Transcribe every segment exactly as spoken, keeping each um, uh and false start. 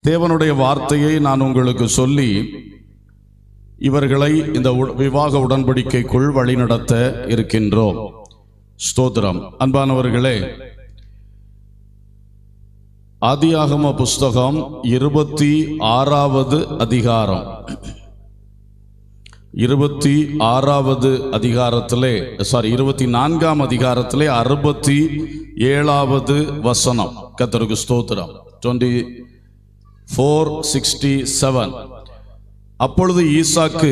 தேவனுடைய வார்த்தையை நான் உங்களுக்கு சொல்லி இவர்களை இந்த விவாக உடன்படிக்கைக்குள் வழிநடத்த இருக்கின்றோம். ஸ்தோத்திரம். அன்பானவர்களே, ஆதியாகம புஸ்தகம் இருபத்தி ஆறாவது அதிகாரம் இருபத்தி ஆறாவது அதிகாரத்திலே சாரி இருபத்தி நான்காம் அதிகாரத்திலே அறுபத்தி ஏழாவது வசனம். கர்த்தருக்கு ஸ்தோத்திரம். Twenty four sixty seven. அப்பொழுது ஈசாக்கு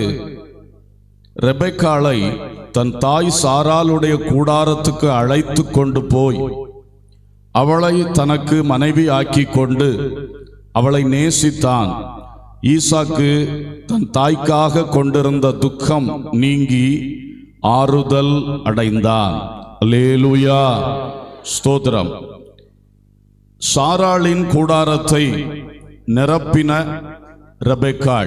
ரெபெக்காளை தன் தாய் சாராளுடைய கூடாரத்துக்கு அழைத்து கொண்டு போய் அவளை தனக்கு மனைவி ஆக்கி கொண்டு அவளை நேசித்தான். ஈசாக்கு தன் தாய்க்காக கொண்டிருந்த துக்கம் நீங்கி ஆறுதல் அடைந்தான். அல்லேலூயா, ஸ்தோத்திரம். சாராளின் கூடாரத்தை நிரப்பின ரெபெக்காள்.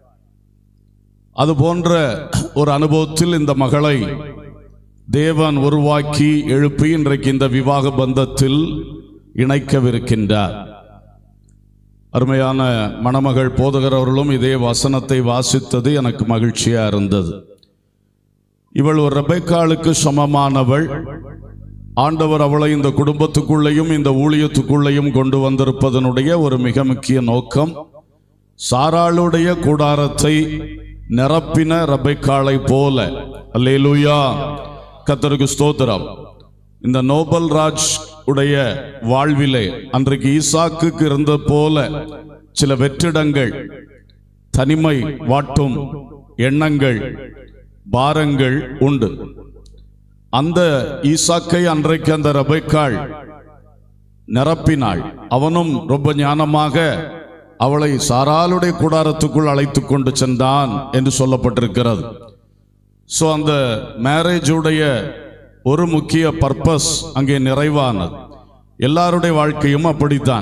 அது போன்ற ஒரு அனுபவத்தில் இந்த மகளை தேவன் உருவாக்கி எழுப்பி இன்றைக்கு இந்த விவாக பந்தத்தில் இணைக்கவிருக்கின்றார். அருமையான மணமகள் போதகர் அவர்களும் இதே வசனத்தை வாசித்தது எனக்கு மகிழ்ச்சியா இருந்தது. இவள் ஒரு ரெபெக்காளுக்கு சமமானவள். ஆண்டவர் அவளை இந்த குடும்பத்துக்குள்ளேயும் இந்த ஊழியத்துக்குள்ளேயும் கொண்டு வந்திருப்பதனுடைய ஒரு மிக முக்கிய நோக்கம் சாராளுடைய கூடாரத்தை நிரப்பின ரெபெக்காளை போல. அல்லேலூயா, கர்த்தருக்கு ஸ்தோத்திரம். இந்த நோபல் ராஜ் உடைய வாழ்விலே அன்றைக்கு ஈசாக்குக்கு இருந்த போல சில வெற்றிடங்கள், தனிமை வாட்டும் எண்ணங்கள், பாரங்கள் உண்டு. அந்த ஈசாக்கை அன்றைக்கு அந்த ரெபெக்காள் நிரப்பினாள். அவனும் ரொம்ப ஞானமாக அவளை சாராளுடைய கூடாரத்துக்குள் அழைத்து கொண்டு சென்றான் என்று சொல்லப்பட்டிருக்கிறது. ஸோ அந்த மேரேஜுடைய ஒரு முக்கிய பர்பஸ் அங்கே நிறைவானது. எல்லாருடைய வாழ்க்கையும் அப்படித்தான்.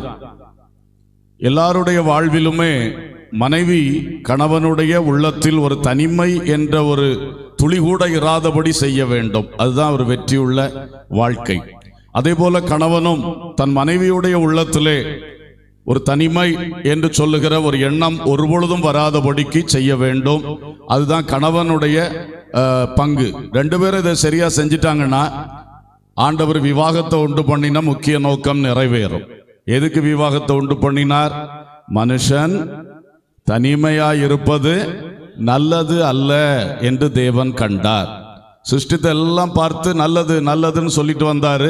எல்லாருடைய வாழ்விலுமே மனைவி கணவனுடைய உள்ளத்தில் ஒரு தனிமை என்ற ஒரு துளி கூட இராதபடி செய்ய வேண்டும். அதுதான் ஒரு வெற்றியுள்ள வாழ்க்கை. அதே போல கணவனும் தன் மனைவியுடைய உள்ளத்திலே ஒரு தனிமை என்று சொல்லுகிற ஒரு எண்ணம் ஒருபொழுதும் வராதபடிக்கு செய்ய வேண்டும். அதுதான் கணவனுடைய பங்கு. ரெண்டு பேரும் இதை சரியா செஞ்சிட்டாங்கன்னா ஆண்டவர் விவாகத்தை உண்டு பண்ணின முக்கிய நோக்கம் நிறைவேறும். எதுக்கு விவாகத்தை உண்டு பண்ணினார்? மனுஷன் தனிமையாய் இருப்பது நல்லது அல்ல என்று தேவன் கண்டார். சிருஷ்டித்தை எல்லாம் பார்த்து நல்லது நல்லதுன்னு சொல்லிட்டு வந்தாரு.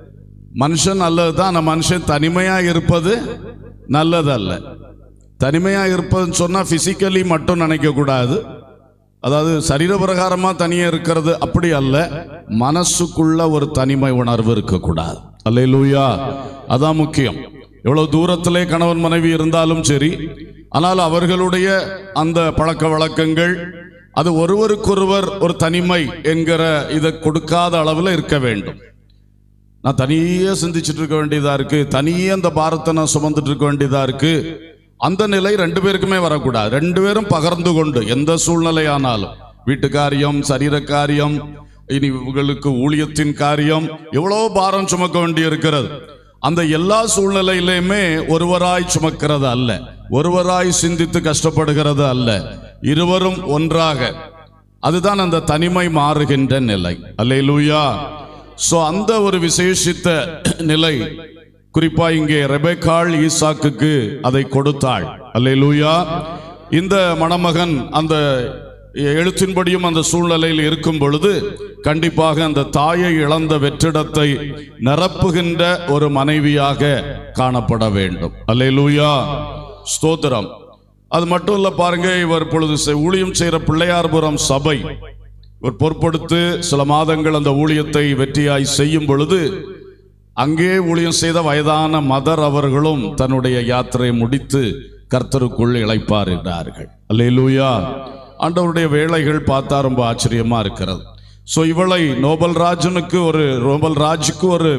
மனுஷன் நல்லது தான், ஆனா மனுஷன் தனிமையா இருப்பது நல்லது அல்ல. தனிமையா இருப்பதுன்னு சொன்னா பிசிக்கலி மட்டும் நினைக்க கூடாது. அதாவது சரீர பிரகாரமா தனியா இருக்கிறது அப்படி அல்ல. மனசுக்குள்ள ஒரு தனிமை உணர்வு இருக்கக்கூடாது. அல்லேலூயா, அதான் முக்கியம். எவ்வளவு தூரத்திலே கணவன் மனைவி இருந்தாலும் சரி, ஆனால் அவர்களுடைய அந்த பழக்க வழக்கங்கள் அது ஒருவருக்கொருவர் ஒரு தனிமை என்கிற இதை கொடுக்காத அளவில் இருக்க வேண்டும். நான் தனியே சிந்திச்சுட்டு இருக்க வேண்டியதா இருக்கு, தனியே அந்த பாரத்தை நான் சுமந்துட்டு இருக்க வேண்டியதா இருக்கு. அந்த நிலை ரெண்டு பேருக்குமே வரக்கூடாது. ரெண்டு பேரும் பகிர்ந்து கொண்டு எந்த சூழ்நிலையானாலும், வீட்டு காரியம், சரீர காரியம், இனி உங்களுக்கு ஊழியத்தின் காரியம், எவ்வளவு பாரம் சுமக்க வேண்டி இருக்கிறது. அந்த எல்லா சூழ்நிலையிலுமே ஒருவராய் சுமக்கிறது அல்ல, ஒருவராய் சிந்தித்து கஷ்டப்படுகிறது அல்ல, இருவரும் ஒன்றாக. அதுதான் அந்த தனிமை மாறுகின்ற நிலை. அல்லேலூயா. சோ அந்த ஒரு விசேஷித்த நிலை குறிப்பா இங்கே ரெபெக்காள் ஈசாக்குக்கு அதை கொடுத்தாள். அல்லேலூயா. இந்த மணமகன் அந்த எழுத்தின்படியும் அந்த சூழ்நிலையில் இருக்கும் பொழுது கண்டிப்பாக அந்த தாயை இழந்த வெற்றிடத்தை நிரப்புகின்ற ஒரு மனைவியாக காணப்பட வேண்டும். அல்லேலூயா, ஸ்தோத்திரம். அது மட்டும் இல்ல, பாருங்க, இவர் பொழுது ஊழியம் செய்கிற பிள்ளையார்புரம் சபை இவர் பொறுப்படுத்து சில மாதங்கள் அந்த ஊழியத்தை வெற்றியாய் செய்யும் பொழுது அங்கே ஊழியம் செய்த வயதான மதர் அவர்களும் தன்னுடைய யாத்திரை முடித்து கர்த்தருக்குள் இளைப்பாறுகிறார்கள். அல்லேலூயா. ஆண்டவருடைய வேலைகள் பார்த்தா ரொம்ப ஆச்சரியமா இருக்கிறது. ஸோ இவளை நோபல் ராஜனுக்கு ஒரு நோபல் ராஜுக்கு ஒரு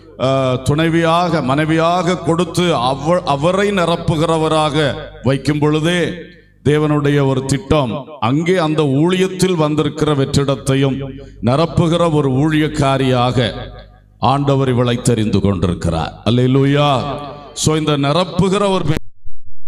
துணைவியாக மனைவியாக கொடுத்து அவ அவரை நிரப்புகிறவராக வைக்கும் பொழுதே தேவனுடைய ஒரு திட்டம் அங்கே அந்த ஊழியத்தில் வந்திருக்கிற வெற்றிடத்தையும் நிரப்புகிற ஒரு ஊழியக்காரியாக ஆண்டவர் இவளை தெரிந்து கொண்டிருக்கிறார். அல்லேலூயா. சோ இந்த நிரப்புகிற ஒரு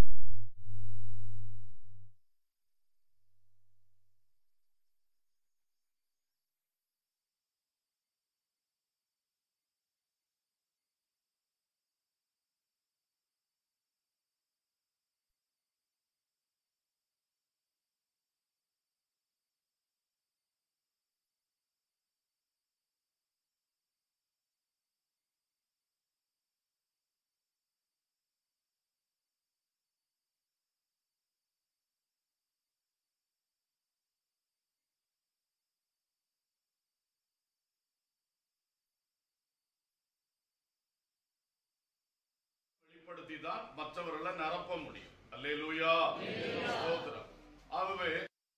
பயன்படுத்தி தான் மற்றவர்களை நிரப்ப முடியும். அல்லேலூயா, ஸ்தோத்திரம். ஆகவே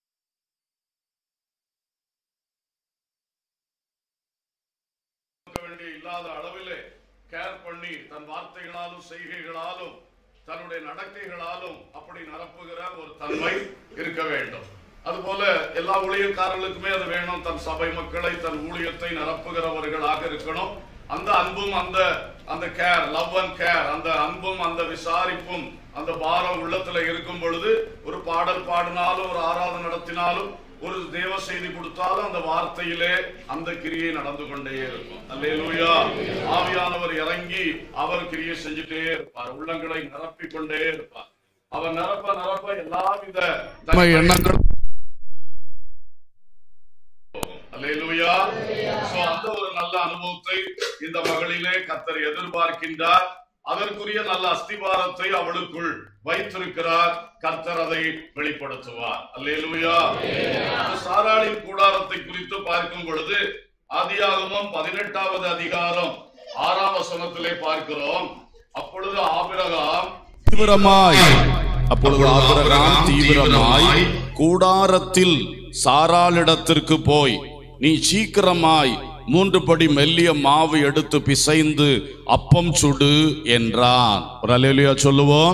வேண்டிய இல்லாத அளவிலே கேர் பண்ணி தன் வார்த்தைகளாலும் செய்கைகளாலும் தன்னுடைய நடக்கைகளாலும் அப்படி நிரப்புகிற ஒரு தன்மை இருக்க வேண்டும். அதுபோல எல்லா ஊழியக்காரர்களுக்குமே அது வேணும். தன் சபை மக்களை தன் ஊழியத்தை நிரப்புகிறவர்களாக இருக்கணும். அந்த அன்பும் அந்த அந்த கேர், லவ் அண்ட் கேர், அந்த அன்பும் அந்த விசாரிப்பும் அந்த பாரம் உள்ளத்துல இருக்கும் பொழுது ஒரு பாடல் பாடினாலும் ஒரு ஆராதனை நடத்தினாலும் ஒரு தேவ செய்தி கொடுத்தாலும் அந்த வார்த்தையிலே அந்த கிரியை நடந்து கொண்டே இருக்கும். அல்லேலூயா. ஆவியானவர் இறங்கி அவர் கிரியை செஞ்சுட்டே இருப்பார், உள்ளங்களை நிரப்பிக் கொண்டே இருப்பார். அவர் நிரப்ப நிரப்ப எல்லாவித எண்ணங்களும் அல்லேலூயா. சோ அந்த ஒரு நல்ல அனுபவத்தை இந்த மகளிலே கர்த்தர் எதிர்பார்க்கின்றார். அதற்குரிய நல்ல அஸ்திபாரத்தை அவளுக்குள் வைத்திருக்கிறார். கர்த்தர் அதை வெளிப்படுத்துவார். அல்லேலூயா. சாராளின் கூடாரத்தை குறித்து பார்க்கும் பொழுது ஆதியாகமம் பதினெட்டாவது அதிகாரம் ஆறாம் வசனத்திலே பார்க்கிறோம். அப்பொழுது ஆபிரகாம் தீவிரமாய் அப்பொழுது ஆபிரகாம் தீவிரமாய் கூடாரத்தில் சாராளிடத்திற்கு போய், நீ சீக்கிரமாய் மூன்று படி மெல்லிய மாவு எடுத்து பிசைந்து அப்பம் சுடு என்றான். ஒரு அல்லேலூயா சொல்லுவோம்.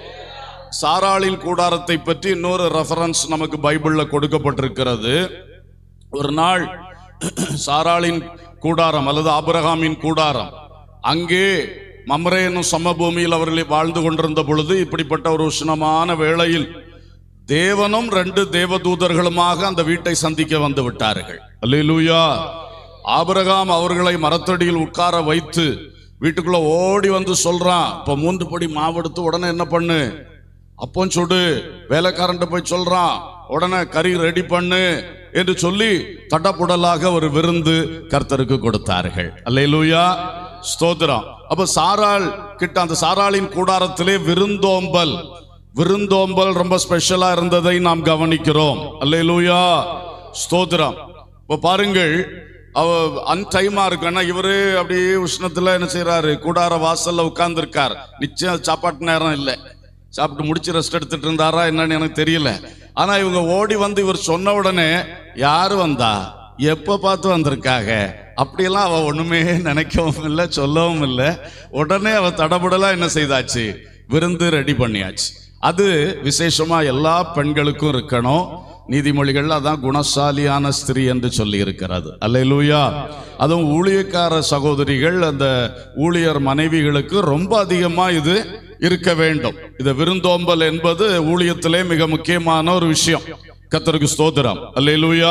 சாராளின் கூடாரத்தை பற்றி இன்னொரு ரெஃபரன்ஸ் நமக்கு பைபிள்ல கொடுக்கப்பட்டிருக்கிறது. ஒரு நாள் சாராளின் கூடாரம் அல்லது ஆபிரகாமின் கூடாரம், அங்கே மம்ரே என்னும் சமபூமியில் அவர்கள் வாழ்ந்து கொண்டிருந்த பொழுது இப்படிப்பட்ட ஒரு உஷ்ணமான வேளையில் தேவனும் ரெண்டு தேவதூதர்களுமாக அந்த வீட்டை சந்திக்க வந்து விட்டார்கள். அல்லேலூயா. ஆபிரகாம் அவர்களை மரத்தடியில் உட்கார வைத்து வீட்டுக்குள்ள ஓடி வந்து சொல்றான், இப்ப மூன்று படி மாவெடுத்து உடனே என்ன பண்ணு, அப்பம் சுடு. வேலைக்காரன் போய் சொல்றான், உடனே கறி ரெடி பண்ணு என்று சொல்லி தடப்புடலாக ஒரு விருந்து கர்த்தருக்கு கொடுத்தார்கள். அல்லேலூயா, ஸ்தோத்திரம். அப்ப சாராள் கிட்ட அந்த சாராளின் கூடாரத்திலே விருந்தோம்பல் விருந்தோம்பல் ரொம்ப ஸ்பெஷலா இருந்ததை நாம் கவனிக்கிறோம். அல்லேலூயா, ஸ்தோத்திரம். இப்ப பாருங்கள், அவ அன்டைமா இருக்குன்னா இவரு அப்படியே உஷ்ணத்துல என்ன செய்யறாரு, கூடார வாசல்ல உட்கார்ந்து இருக்கார். நிச்சயம் சாப்பாட்டு நேரம் இல்லை, சாப்பிட்டு முடிச்சு ரெஸ்ட் எடுத்துட்டு இருந்தாரா என்னன்னு எனக்கு தெரியல. ஆனா இவங்க ஓடி வந்து இவர் சொன்ன உடனே, யாரு வந்தா, எப்ப பார்த்து வந்திருக்காங்க அப்படியெல்லாம் அவ ஒண்ணுமே நினைக்கவும் இல்லை, சொல்லவும் இல்லை. உடனே அவ தடபுடலா என்ன செய்தாச்சு, விருந்து ரெடி பண்ணியாச்சு. அது விசேஷமா எல்லா பெண்களுக்கும் இருக்கணும். நீதிமொழிகள் அதான் குணசாலியான ஸ்திரீ என்று சொல்லி இருக்கிறது. அல்லேலூயா. அதுவும் ஊழியக்கார சகோதரிகள், அந்த ஊழியர் மனைவிகளுக்கு ரொம்ப அதிகமா இது இருக்க வேண்டும். இது விருந்தோம்பல் என்பது ஊழியத்திலே மிக முக்கியமான ஒரு விஷயம். கர்த்தருக்கு ஸ்தோத்திரம். அல்லேலூயா.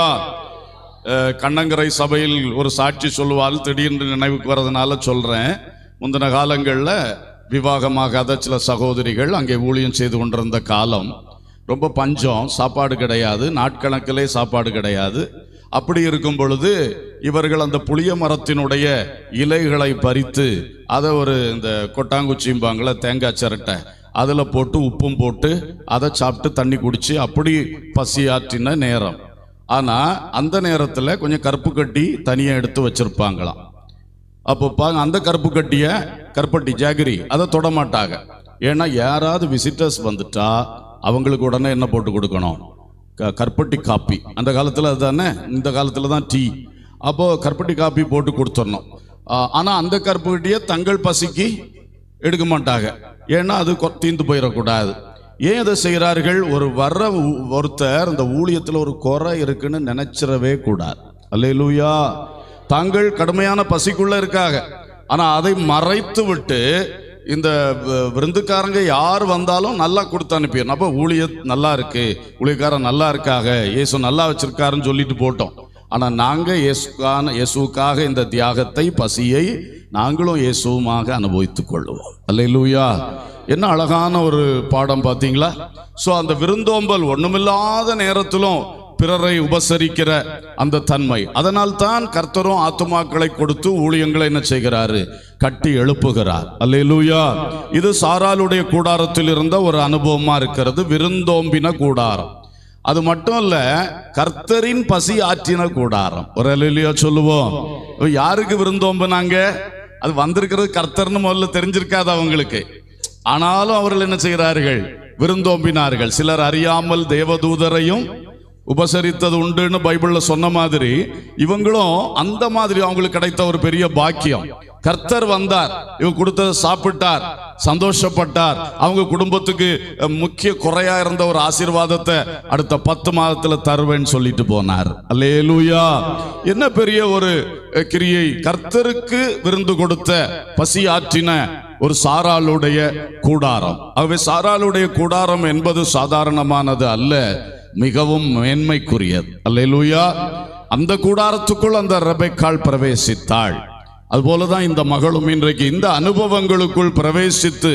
கண்ணங்கரை சபையில் ஒரு சாட்சி சொல்லுவாள், திடீர்னு நினைவுக்கு வரதுனால சொல்றேன். முந்தின காலங்களில் விவாகமாகாத சில சகோதரிகள் அங்கே ஊழியம் செய்து கொண்டிருந்த காலம், ரொம்ப பஞ்சம், சாப்பாடு கிடையாது, நாட்கணக்கிலே சாப்பாடு கிடையாது. அப்படி இருக்கும் பொழுது இவர்கள் அந்த புளிய மரத்தினுடைய இலைகளை பறித்து அதை ஒரு இந்த கொட்டாங்குச்சிம்பாங்கள தேங்காய் சிரட்டை அதில் போட்டு உப்பும் போட்டு அதை சாப்பிட்டு தண்ணி குடிச்சு அப்படி பசியாற்றின நேரம். ஆனால் அந்த நேரத்தில் கொஞ்சம் கருப்பு கட்டி தனியாக எடுத்து வச்சிருப்பாங்களாம். அப்போ பாங்க, அந்த கருப்பு கட்டிய கருப்பட்டி ஜாகிரி அதை தொடமாட்டாங்க. ஏன்னா யாராவது விசிட்டர்ஸ் வந்துட்டா அவங்களுக்கு உடனே என்ன போட்டு கொடுக்கணும், கருப்பட்டி காப்பி. அந்த காலத்தில் அதுதானே, இந்த காலத்தில் தான் டீ. அப்போது கருப்பட்டி காப்பி போட்டு கொடுத்துடணும். ஆனால் அந்த கருப்பு கட்டியை தங்கள் பசிக்கு எடுக்க மாட்டாங்க, ஏன்னா அது தீந்து போயிடக்கூடாது. ஏன் இதை செய்கிறார்கள், ஒரு வர்ற ஒருத்தர் இந்த ஊழியத்தில் ஒரு குறை இருக்குன்னு நினைச்சிடவே கூடாது. அல்லேலூயா. தாங்கள் கடுமையான பசிக்குள்ள இருக்காங்க, ஆனா அதை மறைத்து விட்டு இந்த விருந்துக்காரங்க யார் வந்தாலும் நல்லா கொடுத்து அனுப்பிடணும். அப்போ ஊழிய நல்லா இருக்கு, ஊழியக்காரன் நல்லா இருக்காக, இயேசு நல்லா வச்சிருக்காருன்னு சொல்லிட்டு போட்டோம். ஆனா நாங்க இயேசுக்கான இயேசுக்காக இந்த தியாகத்தை, பசியை நாங்களும் இயேசுவுமாக அனுபவித்துக் கொள்வோம். அல்லேலூயா. என்ன அழகான ஒரு பாடம் பார்த்தீங்களா? சோ அந்த விருந்தோம்பல் ஒண்ணுமில்லாத நேரத்திலும் பிறரை உபசரிக்கிற அந்த தன்மை. அதனால் தான் கர்த்தரும் ஆத்துமாக்களை கொடுத்து ஊழியங்களை என்ன செய்கிறாரு, கட்டி எழுப்புகிறார். அல்லேலூயா. இது சாராளுடைய கூடாரத்தில் இருந்த ஒரு அனுபவமா இருக்கிறது, விருந்தோம்பின கூடாரம். அது மட்டும் இல்ல, கர்த்தரின் பசி ஆற்றின கூடாரம். ஒரு அல்லேலூயா சொல்லுவோம். யாருக்கு விருந்தோம்பினாங்க, அது வந்திருக்கிறது கர்த்தர்னு முதல்ல தெரிஞ்சிருக்காது அவங்களுக்கு. ஆனாலும் அவர்கள் என்ன செய்கிறார்கள்? விருந்தோம்பினார்கள். சிலர் அறியாமல் தேவதூதரையும் உபசரித்தது உண்டுன்னு பைபிள்ல சொன்ன மாதிரி இவங்களும் அந்த மாதிரி அவங்களுக்கு கிடைத்த ஒரு பெரிய பாக்கியம். கர்த்தர் வந்தார், இவங்க கொடுத்ததை சாப்பிட்டார், சந்தோஷப்பட்டார். அவங்க குடும்பத்துக்கு முக்கிய குறையா இருந்த ஒரு ஆசீர்வாதத்தை அடுத்த பத்து மாதத்துல தருவேன்னு சொல்லிட்டு போனார். அல்லேலூயா! என்ன பெரிய ஒரு கிரியை! கர்த்தருக்கு விருந்து கொடுத்த, பசி ஆற்றின ஒரு சாராளுடைய கூடாரம். ஆகவே சாராளுடைய கூடாரம் என்பது சாதாரணமானது அல்ல, மிகவும் மேன்மைக்குரியது. அல்லேலூயா! அந்த கூடாரத்துக்குள் அந்த ரெபெக்காள் பிரவேசித்தாள். அதுபோலதான் இந்த மகளும் இன்றைக்கு இந்த அனுபவங்களுக்குள் பிரவேசித்து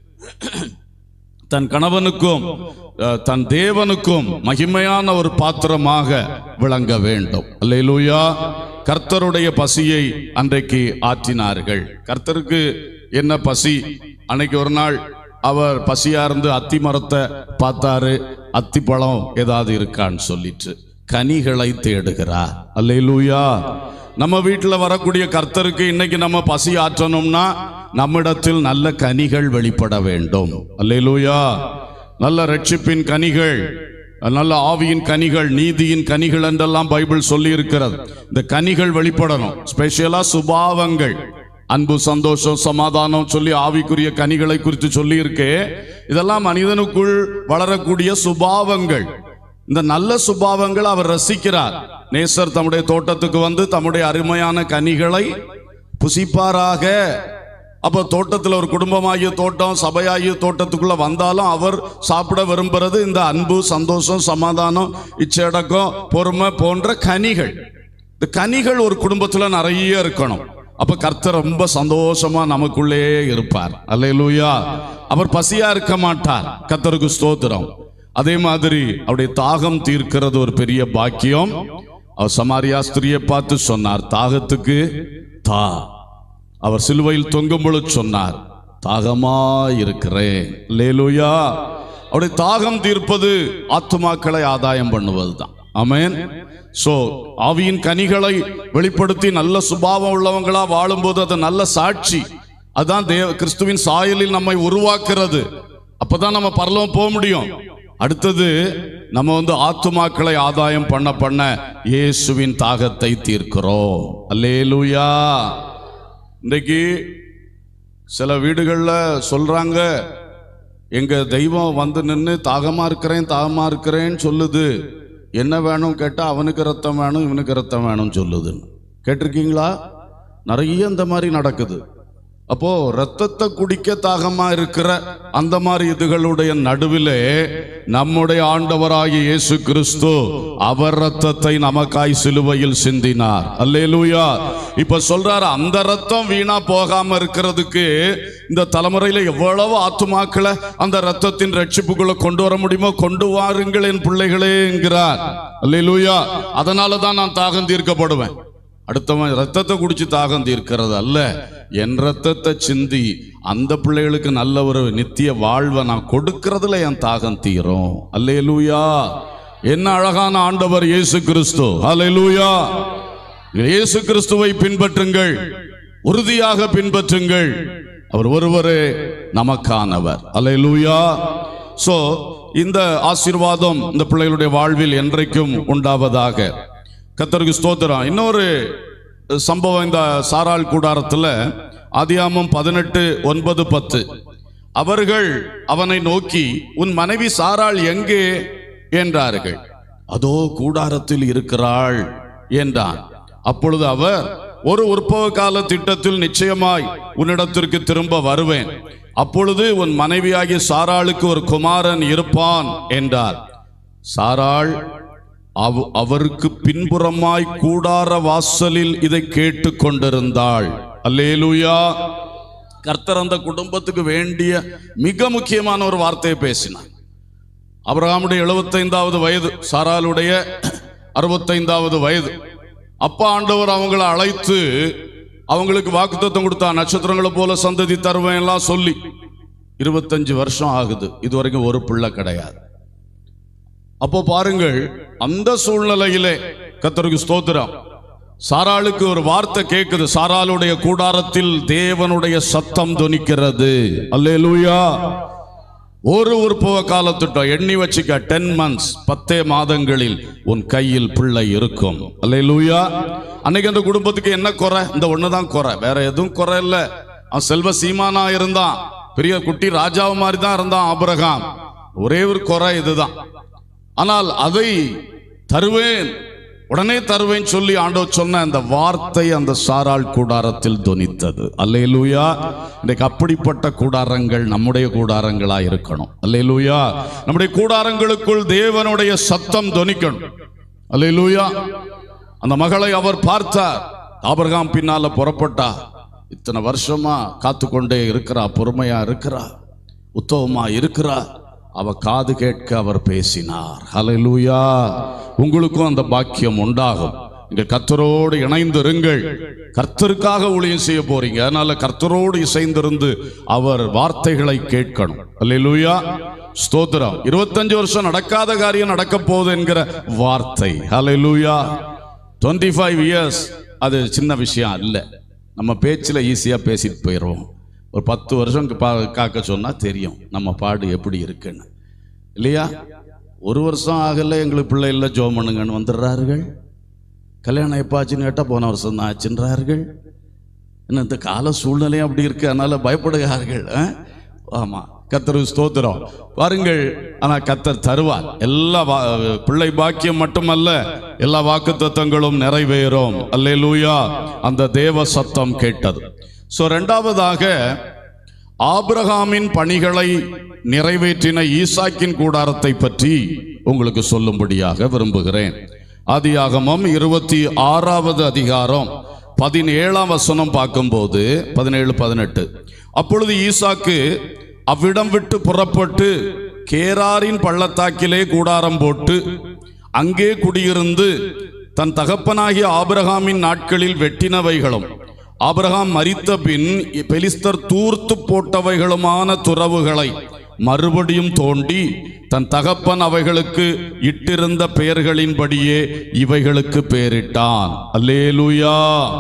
தன் கணவனுக்கும் தன் தேவனுக்கும் மகிமையான ஒரு பாத்திரமாக விளங்க வேண்டும். அல்லேலூயா! கர்த்தருடைய பசியை அன்றைக்கு ஆற்றினார்கள். கர்த்தருக்கு என்ன பசி? அன்னைக்கு ஒரு நாள் அவர் பசியா இருந்து அத்தி மரத்தை பார்த்தாரு. அத்தி பழம் ஏதாவது இருக்கான்னு சொல்லிட்டு கனிகளை தேடுகிறார். அல்லேலூயா! நம்ம வீட்டில் வரக்கூடிய கர்த்தருக்கு இன்னைக்கு நம்ம பசி ஆற்றணும்னா நம்மிடத்தில் நல்ல கனிகள் வெளிப்பட வேண்டும். அல்லேலூயா! நல்ல ரட்சிப்பின் கனிகள், நல்ல ஆவியின் கனிகள், நீதியின் கனிகள் என்றெல்லாம் பைபிள் சொல்லி இருக்கிறது. இந்த கனிகள் வெளிப்படணும். ஸ்பெஷலா சுபாவங்கள், அன்பு, சந்தோஷம், சமாதானம் சொல்லி ஆவிக்குரிய கனிகளை குறித்து சொல்லி இருக்கே. இதெல்லாம் மனிதனுக்குள் வளரக்கூடிய சுபாவங்கள். இந்த நல்ல சுபாவங்கள் அவர் ரசிக்கிறார். நேசர் தம்முடைய தோட்டத்துக்கு வந்து தம்முடைய அருமையான கனிகளை புசிப்பாராக. அப்ப தோட்டத்தில் ஒரு குடும்பமாகிய தோட்டம், சபையாகிய தோட்டத்துக்குள்ள வந்தாலும் அவர் சாப்பிட விரும்புறது இந்த அன்பு, சந்தோஷம், சமாதானம், இச்சடக்கம், பொறுமை போன்ற கனிகள். இந்த கனிகள் ஒரு குடும்பத்துல நிறைய இருக்கணும். அப்ப கர்த்தர் ரொம்ப சந்தோஷமா நமக்குள்ளே இருப்பார். அல்லேலூயா! அவர் பசியா இருக்க மாட்டார். கர்த்தருக்கு ஸ்தோத்திரம். அதே மாதிரி அவருடைய தாகம் தீர்க்கிறது ஒரு பெரிய பாக்கியம். அவர் சமாரியா ஸ்திரியை பார்த்து சொன்னார், தாகத்துக்கு தா. அவர் சிலுவையில் தொங்கும் பொழுது சொன்னார், தாகமா இருக்கிறேன். அல்லேலூயா! அவருடைய தாகம் தீர்ப்பது ஆத்துமாக்களை ஆதாயம் பண்ணுவது தான். ஆமென். சோ ஆவியின் கனிகளை வெளிப்படுத்தி நல்ல சுபாவம் உள்ளவங்களா வாழும்போது அது நல்ல சாட்சி. அதுதான் தேவ கிறிஸ்துவின் சாயலில் நம்மை உருவாக்குறது. அப்பதான் நம்ம பரலோகம் போக முடியும். அடுத்தது நம்ம வந்து ஆத்துமாக்களை ஆதாயம் பண்ண பண்ண இயேசுவின் தாகத்தை தீர்க்கிறோம். அல்லேலூயா! இன்றைக்கு சில வீடுகள்ல சொல்றாங்க, எங்க தெய்வம் வந்து நின்று தாகமா இருக்கிறேன் தாகமா இருக்கிறேன்னு சொல்லுது. என்ன வேணும் கேட்டா அவனுக்கு ரத்தம் வேணும், இவனுக்கு ரத்தம் வேணும் சொல்லுது. கேட்டிருக்கீங்களா? நிறைய இந்த மாதிரி நடக்குது. அப்போ ரத்தத்தை குடிக்க தாகமா இருக்கிற அந்த மாதிரி இதுகளுடைய நடுவிலே நம்முடைய ஆண்டவராகிய இயேசு கிறிஸ்து அவர் ரத்தத்தை நமக்காய் சிலுவையில் சிந்தினார். அல்லேலூயா! இப்ப சொல்றாரு, அந்த ரத்தம் வீணா போகாம இருக்கிறதுக்கு இந்த தலைமுறையில எவ்வளவு ஆத்துமாக்களை அந்த ரத்தத்தின் ரட்சிப்புக்குள்ள கொண்டு வர முடியுமோ கொண்டு வாருங்கள் என் பிள்ளைகளே என்கிறார். அல்லேலூயா! அதனாலதான் நான் தாகம் தீர்க்கப்படுவேன். அடுத்தவன் ரத்தத்தை குடிச்சு தாகம் தீர்க்கிறது அல்ல, என் ரத்தத்தை சிந்தி அந்த பிள்ளைகளுக்கு நல்ல ஒரு நித்திய வாழ்வை நான் கொடுக்கிறதுல என் தாகம் தீரும். அல்லேலூயா! என்ன அழகான ஆண்டவர் இயேசு கிறிஸ்து. அல்லேலூயா! இயேசு கிறிஸ்துவை பின்பற்றுங்கள், உறுதியாக பின்பற்றுங்கள். அவர் ஒருவரே நமக்கானவர். அல்லேலூயா! சோ இந்த ஆசீர்வாதம் இந்த பிள்ளைகளுடைய வாழ்வில் என்றைக்கும் உண்டாவதாக. கர்த்தருக்கு ஸ்தோத்திரம். இன்னொரு சம்பவம் இந்த சாராள் கூடாரத்தில் ஆதியாகமம் பதினெட்டு ஒன்பது பத்து. அவர்கள் அவனை நோக்கி, உன் மனைவி சாராள் எங்கே என்றார்கள். அதோ கூடாரத்தில் இருக்கிறாள் என்றான். அப்பொழுது அவர், ஒரு உற்பவ கால திட்டத்தில் நிச்சயமாய் உன்னிடத்திற்கு திரும்ப வருவேன். அப்பொழுது உன் மனைவியாகிய சாராளுக்கு ஒரு குமாரன் இருப்பான் என்றார். சாராள் அவருக்கு பின்புறமாய் கூடார வாசலில் இதை கேட்டு கொண்டிருந்தாள். அல்லேலூயா! கர்த்தர் அந்த குடும்பத்துக்கு வேண்டிய மிக முக்கியமான ஒரு வார்த்தையை பேசினார். ஆபிரகாமுடைய எழுபத்தைந்தாவது வயது, சாராளுடைய அறுபத்தைந்தாவது வயது. அப்பா ஆண்டவர் அவங்களை அழைத்து அவங்களுக்கு வாக்குத்தத்தம் கொடுத்தா, நட்சத்திரங்களை போல சந்ததி தருவேன் எல்லாம் சொல்லி. இருபத்தஞ்சு வருஷம் ஆகுது, இதுவரைக்கும் ஒரு பிள்ளை கிடையாது. அப்போ பாருங்கள், அந்த சூழ்நிலையிலே கர்த்தருக்கு ஸ்தோத்திரம், சாராளுக்கு ஒரு வார்த்தை கேட்குது. சாராளுடைய கூடாரத்தில் தேவனுடைய சத்தம் தொனிக்கிறது. அல்லேலூயா. ஒரு உற்பவ காலத்திட்டம் எண்ணி வச்சுக்க. டென் மந்த்ஸ், பத்தே மாதங்களில் உன் கையில் பிள்ளை இருக்கும். அல்லேலூயா. அன்னைக்கு அந்த குடும்பத்துக்கு என்ன குறை? இந்த ஒண்ணுதான் குறை, வேற எதுவும் குறை இல்லை. அவன் செல்வ சீமானா இருந்தான், பெரிய குட்டி ராஜாவு மாதிரி தான் இருந்தான் ஆபிரகாம். ஒரே ஒரு குறை இதுதான். ஆனால் அதை தருவேன், உடனே தருவேன் சொல்லி ஆண்டவர் சொன்ன அந்த வார்த்தை அந்த சாராள் கூடாரத்தில் தொனித்தது. அல்லேலூயா. இன்றைக்கு அப்படிப்பட்ட கூடாரங்கள் நம்முடைய கூடாரங்களா இருக்கணும். அல்லேலூயா. நம்முடைய கூடாரங்களுக்குள் தேவனுடைய சத்தம் தொனிக்கணும். அல்லேலூயா. அந்த மகளை அவர் பார்த்தார். ஆபிரகாம் பின்னால புறப்பட்டா. இத்தனை வருஷமா காத்து கொண்டே இருக்கிறா, பொறுமையா இருக்கிறா, உத்தவமா இருக்கிறா. அவ காது கேட்க அவர் பேசினார். ஹல்லேலூயா. உங்களுக்கும் அந்த பாக்கியம் உண்டாகும். நீங்கள் கர்த்தரோடு இணைந்திருங்கள். கர்த்தருக்காக ஊழியம் செய்ய போறீங்க, அதனால கர்த்தரோடு இசைந்திருந்து அவர் வார்த்தைகளை கேட்கணும். ஹல்லேலூயா. ஸ்தோத்திரம். இருபத்தஞ்சு வருஷம் நடக்காத காரியம் நடக்க போகுது என்கிற வார்த்தை. ஹல்லேலூயா. டுவெண்ட்டி ஃபைவ் இயர்ஸ் அது சின்ன விஷயம் இல்லை. நம்ம பேச்சில் ஈஸியாக பேசிட்டு போயிடுவோம். ஒரு பத்து வருஷம் பா காக்க சொன்னால் தெரியும் நம்ம பாடு எப்படி இருக்குன்னு, இல்லையா? ஒரு வருஷம் ஆகலை, எங்களுக்கு பிள்ளை இல்லை, ஜோம் பண்ணுங்கன்னு வந்துடுறார்கள். கல்யாணம் எப்பாச்சுன்னு கேட்டால் போன வருஷம் தான் ஆச்சுன்றார்கள். என்ன இந்த கால சூழ்நிலையும் அப்படி இருக்கு, அதனால பயப்படுகிறார்கள். ஆமாம், கர்த்தருக்கு ஸ்தோத்திரம். பாருங்கள், ஆனால் கர்த்தர் தருவார். எல்லா பிள்ளை பாக்கியம் மட்டுமல்ல, எல்லா வாக்குத்தத்தங்களும் நிறைவேறும். அல்லேலூயா. அந்த தேவ சத்தம் கேட்டது. ஸோ ரெண்டாவதாக ஆபிரகாமின் பணிகளை நிறைவேற்றின ஈசாக்கின் கூடாரத்தை பற்றி உங்களுக்கு சொல்லும்படியாக விரும்புகிறேன். ஆதியாகமம் இருபத்தி ஆறாவது அதிகாரம் பதினேழாம் வசனம் பார்க்கும்போது பதினேழு பதினெட்டு அப்பொழுது ஈசாக்கு அவ்விடம் விட்டு புறப்பட்டு கேராரின் பள்ளத்தாக்கிலே கூடாரம் போட்டு அங்கே குடியிருந்து தன் தகப்பனாகிய ஆபிரகாமின் நாட்களில் வெட்டினவைகளும் ஆபிரகாம் மரித்த பின் பெலிஸ்தர் தூர்த்து போட்டவைகளுமான துறவுகளை மறுபடியும் தோண்டி தன் தகப்பன் அவைகளுக்கு இட்டிருந்த பெயர்களின்படியே இவைகளுக்கு பெயரிட்டான். அல்லேலூயா.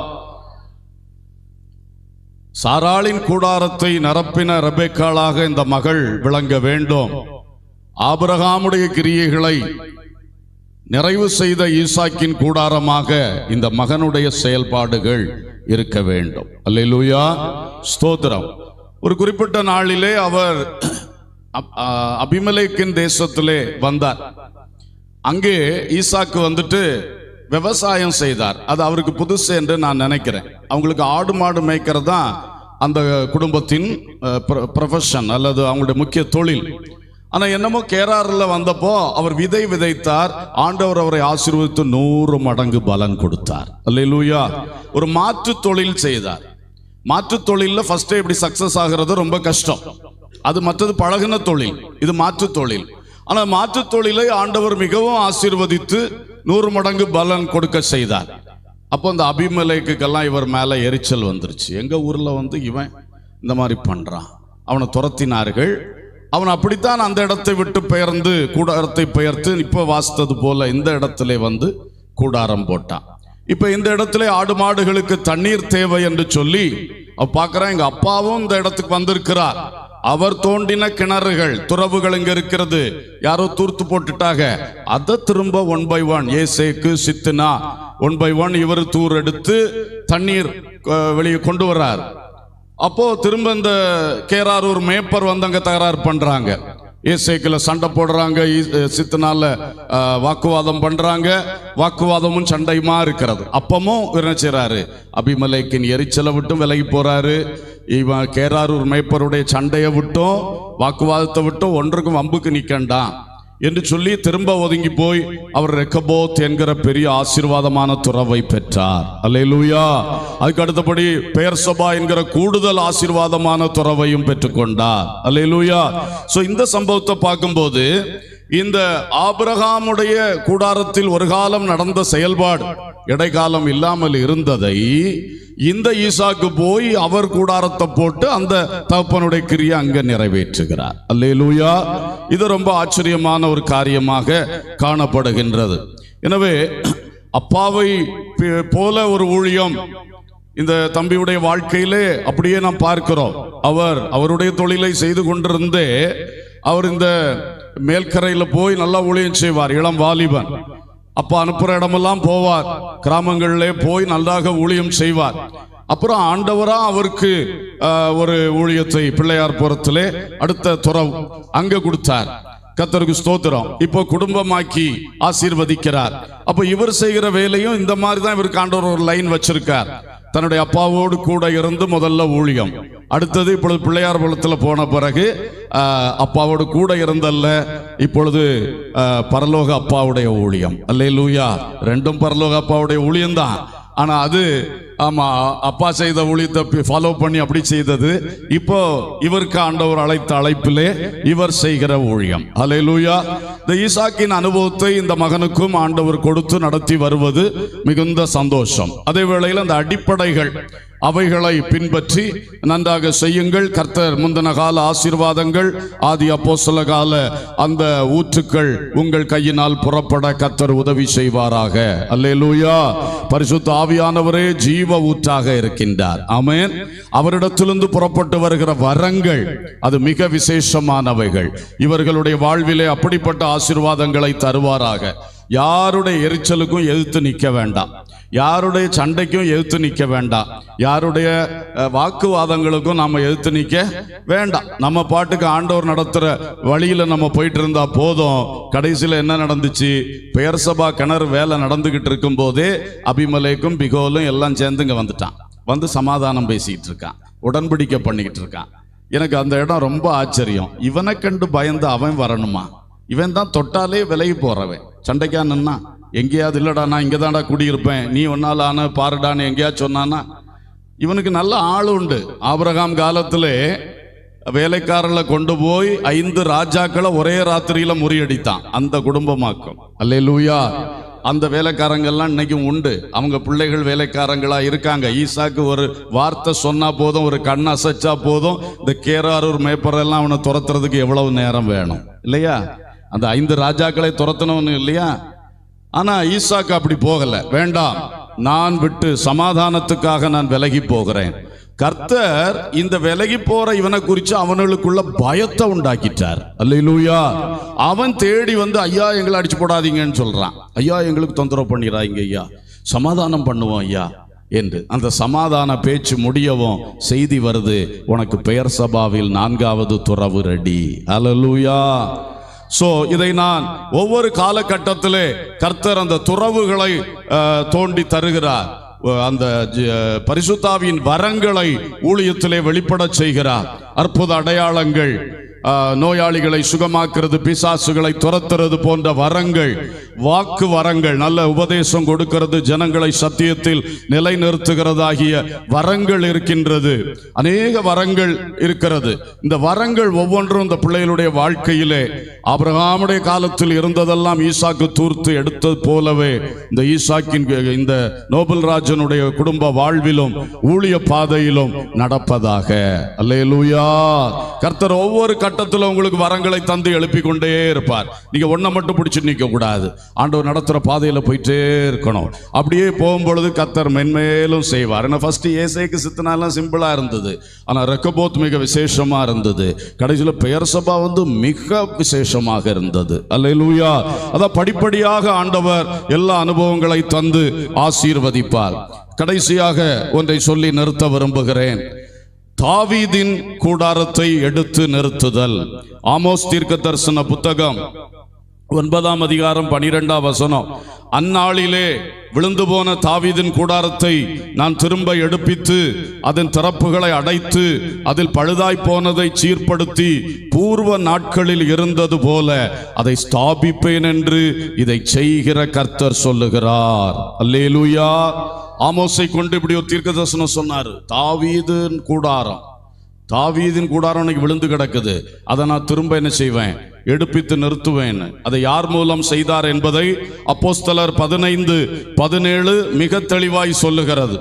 சாராளின் கூடாரத்தை நிரப்பின ரெபெக்காளாக இந்த மகள் விளங்க வேண்டும். ஆபிரகாமுடைய கிரியைகளை நிறைவு செய்த ஈசாக்கின் கூடாரமாக இந்த மகனுடைய செயல்பாடுகள் இருக்க வேண்டும். அல்லேலூயா. ஸ்தோத்திரம். ஒரு குறிப்பிட்ட நாளிலே அவர் அபிமெலேக்கின் தேசத்திலே வந்தார். அங்கே ஈசாக்கு வந்துட்டு விவசாயம் செய்தார். அது அவருக்கு புதுசு என்று நான் நினைக்கிறேன். அவங்களுக்கு ஆடு மாடு மேய்க்கிறது தான் அந்த குடும்பத்தின் ப்ரொஃபஷன் அல்லது அவங்களுடைய முக்கிய தொழில். ஆனால் என்னமோ கேராரில் வந்தப்போ அவர் விதை விதைத்தார். ஆண்டவர் அவரை ஆசீர்வதித்து நூறு மடங்கு பலன் கொடுத்தார். அல்லேலூயா. ஒரு மாற்று தொழில் செய்தார். மாற்று தொழிலில் ஃபர்ஸ்டே இப்படி சக்சஸ் ஆகிறது ரொம்ப கஷ்டம். அது மற்றது பழகின தொழில், இது மாற்று தொழில். ஆனால் மாற்று தொழிலை ஆண்டவர் மிகவும் ஆசீர்வதித்து நூறு மடங்கு பலன் கொடுக்க செய்தார். அப்போ அந்த அபிமெலேக்குக்கெல்லாம் இவர் மேலே எரிச்சல் வந்துருச்சு. எங்கள் ஊரில் வந்து இவன் இந்த மாதிரி பண்ணுறான். அவனை துரத்தினார்கள். அவன் அப்படித்தான் அந்த இடத்தை விட்டு பெயர்ந்து கூடாரத்தை பெயர்த்து இப்போ வாசித்தது போல இந்த இடத்துல வந்து கூடாரம் போட்டான். இப்போ இந்த இடத்துல ஆடு மாடுகளுக்கு தண்ணீர் தேவை என்று சொல்லி அவ பார்க்குறான். எங்கள் அப்பாவும் இந்த இடத்துக்கு வந்திருக்கிறார். அவர் தோண்டின கிணறுகள் துறவுகள் இங்க இருக்கிறது, யாரோ தூர்த்து போட்டுட்டாங்க. அதை திரும்ப ஒன் பை ஒன் ஏசேக்கு சித்துனா ஒன் பை ஒன் இவர் தூர் எடுத்து தண்ணீர் வெளியே கொண்டு வர்றார். அப்போ திரும்ப இந்த கேராரூர் மேப்பர் வந்து அங்க தகராறு பண்றாங்க. ஏசேக்கில் சண்டை போடுறாங்க, சித்தனால வாக்குவாதம் பண்றாங்க. வாக்குவாதமும் சண்டையுமா இருக்கிறது. அப்பமும் என்ன செய்றாரு, அபிமெலேக்கின் எரிச்சலை விட்டும் விலகி போறாரு. இவன் கேராரூர் மேய்ப்பருடைய சண்டையை விட்டும் வாக்குவாதத்தை விட்டும் ஒன்றுக்கும் வம்புக்கு நிற்கண்டான் என்று சொல்லி திரும்ப ஒதுங்கி போய் அவர் ரெக்கபோத் என்கிற பெரிய ஆசீர்வாதமான துறவை பெற்றார். அல்லேலூயா. அதுக்கு அடுத்தபடி பெயர்சபா என்கிற கூடுதல் ஆசீர்வாதமான துறவையும் பெற்றுக்கொண்டார். அல்லேலூயா. சோ இந்த சம்பவத்தை பார்க்கும்போது இந்த ஆபிரகாமுடைய கூடாரத்தில் ஒரு காலம் நடந்த செயல்பாடு இடைக்காலம் இல்லாமல் இருந்ததை இந்த ஈசாக்கு போய் அவர் கூடாரத்தை போட்டு அந்த தகப்பனுடைய கிரியை அங்க நிறைவேற்றுகிறார். அல்லேலூயா. இது ரொம்ப ஆச்சரியமான ஒரு காரியமாக காணப்படுகின்றது. எனவே அப்பாவை போல ஒரு ஊழியம் இந்த தம்பியுடைய வாழ்க்கையிலே அப்படியே நாம் பார்க்கிறோம். அவர் அவருடைய தொழிலை செய்து கொண்டிருந்தே அவர் இந்த மேல்கரையில் போய் நல்லா ஊழியம் செய்வார். இளம் வாலிபன், அப்ப அனுப்புற இடமெல்லாம் போவார், கிராமங்களிலே போய் நன்றாக ஊழியம் செய்வார். அப்புறம் ஆண்டவரா அவருக்கு ஒரு ஊழியத்தை பிள்ளையார்புரத்திலே அடுத்த துறவு அங்க கொடுத்தார். கர்த்தருக்கு ஸ்தோத்திரம். இப்போ குடும்பமாக்கி ஆசீர்வதிக்கிறார். அப்ப இவர் செய்கிற வேலையும் இந்த மாதிரி தான் இவருக்கு ஆண்டவர் ஒரு லைன் வச்சிருக்கார். தன்னுடைய அப்பாவோடு கூட இருந்து முதல்ல ஊழியம், அடுத்தது இப்பொழுது பிள்ளையார்புரத்தில் போன பிறகு அப்பாவோடு கூட இருந்தல்ல இப்பொழுது பரலோக அப்பாவுடைய ஊழியம். அல்லேலூயா. ரெண்டும் பரலோக அப்பாவுடைய ஊழியம் தான். ஆனா அது ஆமா அப்பா செய்த ஊழியத்தை ஃபாலோ பண்ணி அப்படி செய்தது. இப்போ இவருக்கு ஆண்டவர் அழைத்த அழைப்பிலே இவர் செய்கிற ஊழியம். அல்லேலூயா. இந்த ஈசாக்கின் அனுபவத்தை இந்த மகனுக்கும் ஆண்டவர் கொடுத்து நடத்தி வருவது மிகுந்த சந்தோஷம். அதே வேளையில் அந்த அடிப்படைகள் அவைகளை பின்பற்றி நன்றாக செய்யுங்கள். கர்த்தர் முந்தின கால ஆசீர்வாதங்கள், ஆதி அப்போஸ்தல கால அந்த ஊற்றுக்கள் உங்கள் கையினால் புறப்பட கர்த்தர் உதவி செய்வாராக. அல்லேலூயா. பரிசுத்த ஆவியானவரே ஜீவ ஊற்றாக இருக்கின்றார். ஆமென். அவரிடத்திலிருந்து புறப்பட்டு வருகிற வரங்கள் அது மிக விசேஷமானவைகள். இவர்களுடைய வாழ்விலே அப்படிப்பட்ட ஆசீர்வாதங்களை தருவாராக. யாருடைய எரிச்சலுக்கும் எதிர்த்து நிற்க வேண்டாம், யாருடைய சண்டைக்கும் எதிர்த்து நிற்க வேண்டாம், யாருடைய வாக்குவாதங்களுக்கும் நம்ம எதிர்த்து நிற்க வேண்டாம். நம்ம பாட்டுக்கு ஆண்டவர் நடத்துற வழியில நம்ம போயிட்டு இருந்தா போதும். கடைசியில் என்ன நடந்துச்சு? பெயர்சபா கிணறு வேலை நடந்துகிட்டு இருக்கும் போதே அபிமலேக்கும் பிகோலும் எல்லாம் சேர்ந்து இங்க வந்துட்டான். வந்து சமாதானம் பேசிக்கிட்டு இருக்கான், உடன்படிக்கை பண்ணிக்கிட்டு இருக்கான். எனக்கு அந்த இடம் ரொம்ப ஆச்சரியம். இவனை கண்டு பயந்து அவன் வரணுமா? இவன் தான் தொட்டாலே விலகி போறவன். சண்டைக்கா நின்னா எங்கேயாவது இல்லடா நான் இங்கே தான்டா குடியிருப்பேன், நீ ஒன்னால் ஆன பாருடான்னு எங்கேயாவது சொன்னானா? இவனுக்கு நல்ல ஆள் உண்டு. ஆபிரகாம் காலத்திலே வேலைக்காரர்களை கொண்டு போய் ஐந்து ராஜாக்களை ஒரே ராத்திரியில முறியடித்தான். அந்த குடும்பமாக்கும். அல்லேலூயா. அந்த வேலைக்காரங்கள்லாம் இன்னைக்கும் உண்டு. அவங்க பிள்ளைகள் வேலைக்காரங்களா இருக்காங்க. ஈசாக்கு ஒரு வார்த்தை சொன்னா போதும், ஒரு கண் அசைச்சா போதும், இந்த கேராரூர் மேப்பரெல்லாம் அவனை துரத்துறதுக்கு எவ்வளவு நேரம் வேணும் இல்லையா? அந்த ஐந்து ராஜாக்களை துரத்தணும்னு இல்லையா? ஆனா ஈசாக்கு அப்படி போகல. வேண்டாம், நான் விட்டு சமாதானத்துக்காக நான் விலகி போகிறேன். கர்த்தர் இந்த விலகி போற இவனை குறித்து அவனுக்குள்ள பயத்தை உண்டாக்கிட்டார். அல்லேலூயா. அவன் தேடி வந்து ஐயா எங்களை அடிச்சு போடாதீங்கன்னு சொல்றான். ஐயா எங்களுக்கு தொந்தரவு பண்ணிடாதீங்க ஐயா, சமாதானம் பண்ணுவோம் ஐயா என்று. அந்த சமாதான பேச்சு முடியவும் செய்தி வருது, உனக்கு பெயர் சபாவில் நான்காவது துறவு ரெடி. அல்லேலூயா. சோ இதை நான் ஒவ்வொரு காலகட்டத்திலே கர்த்தர் அந்த துறவுகளை தோண்டி தருகிறார். அந்த பரிசுத்தாவின் வரங்களை ஊழியத்திலே வெளிப்பட செய்கிறார். அற்புத அடையாளங்கள், நோயாளிகளை சுகமாக்குறது, பிசாசுகளை துரத்துறது போன்ற வரங்கள், வாக்கு வரங்கள், நல்ல உபதேசம் கொடுக்கிறது, ஜனங்களை சத்தியத்தில் நிலைநிறுத்துகிறதாகிய வரங்கள் இருக்கின்றது. அநேக வரங்கள் இருக்கிறது. இந்த வரங்கள் ஒவ்வொன்றும் இந்த பிள்ளைகளுடைய வாழ்க்கையிலே ஆபிரகாமுடைய காலத்தில் இருந்ததெல்லாம் ஈசாக்கு தூர்த்து எடுத்தது போலவே இந்த ஈசாக்கின் இந்த நோபல் ராஜனுடைய குடும்ப வாழ்விலும் ஊழிய பாதையிலும் நடப்பதாக. அல்லேலூயா. கர்த்தர் ஒவ்வொரு கட்டத்தில் உங்களுக்கு வரங்களை தந்து எழுப்பி கொண்டே இருப்பார். நீங்க ஒன்றை மட்டும் பிடிச்சு நிற்க கூடாது. ஆண்டவர் நடத்துற பாதையில போயிட்டே இருக்கணும். அப்படியே போகும்பொழுது கர்த்தர் மென்மேலும் செய்வார். ஏன்னா ஃபர்ஸ்ட் ஏசேக்கு சித்தனாலாம் சிம்பிளா இருந்தது, ஆனா ரெக்கபோத் மிக விசேஷமா இருந்தது. கடைசியில் பெயர் சபா வந்து மிக விசேஷமாக இருந்தது. அல்லேலூயா. அதான் படிப்படியாக ஆண்டவர் எல்லா அனுபவங்களை தந்து ஆசீர்வதிப்பார். கடைசியாக ஒன்றை சொல்லி நிறுத்த விரும்புகிறேன். தாவீதின் கூடாரத்தை எடுத்து நிறுத்துதல். ஆமோஸ் தீர்க்க தரிசன புத்தகம் ஒன்பதாம் அதிகாரம் பனிரெண்டாம் வசனம். அந்நாளிலே விழுந்து போன தாவீதின் கூடாரத்தை நான் திரும்ப எடுப்பித்து அதன் திறப்புகளை அடைத்து அதில் பழுதாய் போனதை சீர்படுத்தி பூர்வ நாட்களில் இருந்தது போல அதை ஸ்தாபிப்பேன் என்று இதை செய்கிற கர்த்தர் சொல்லுகிறார். அல்லேலூயா. ஆமோஸை கொண்டு இப்படி ஒரு தீர்க்க தரிசனம் சொன்னார். தாவீதின் கூடாரம், தாவீதின் கூடாரம் இன்னைக்கு விழுந்து கிடக்குது, அதை நான் திரும்ப என்ன செய்வேன்? எடுப்பித்து நிறுத்துவேன். அதை யார் மூலம் செய்தார் என்பதை அப்போஸ்தலர் பதினைந்து பதினேழு மிக தெளிவாய் சொல்லுகிறது.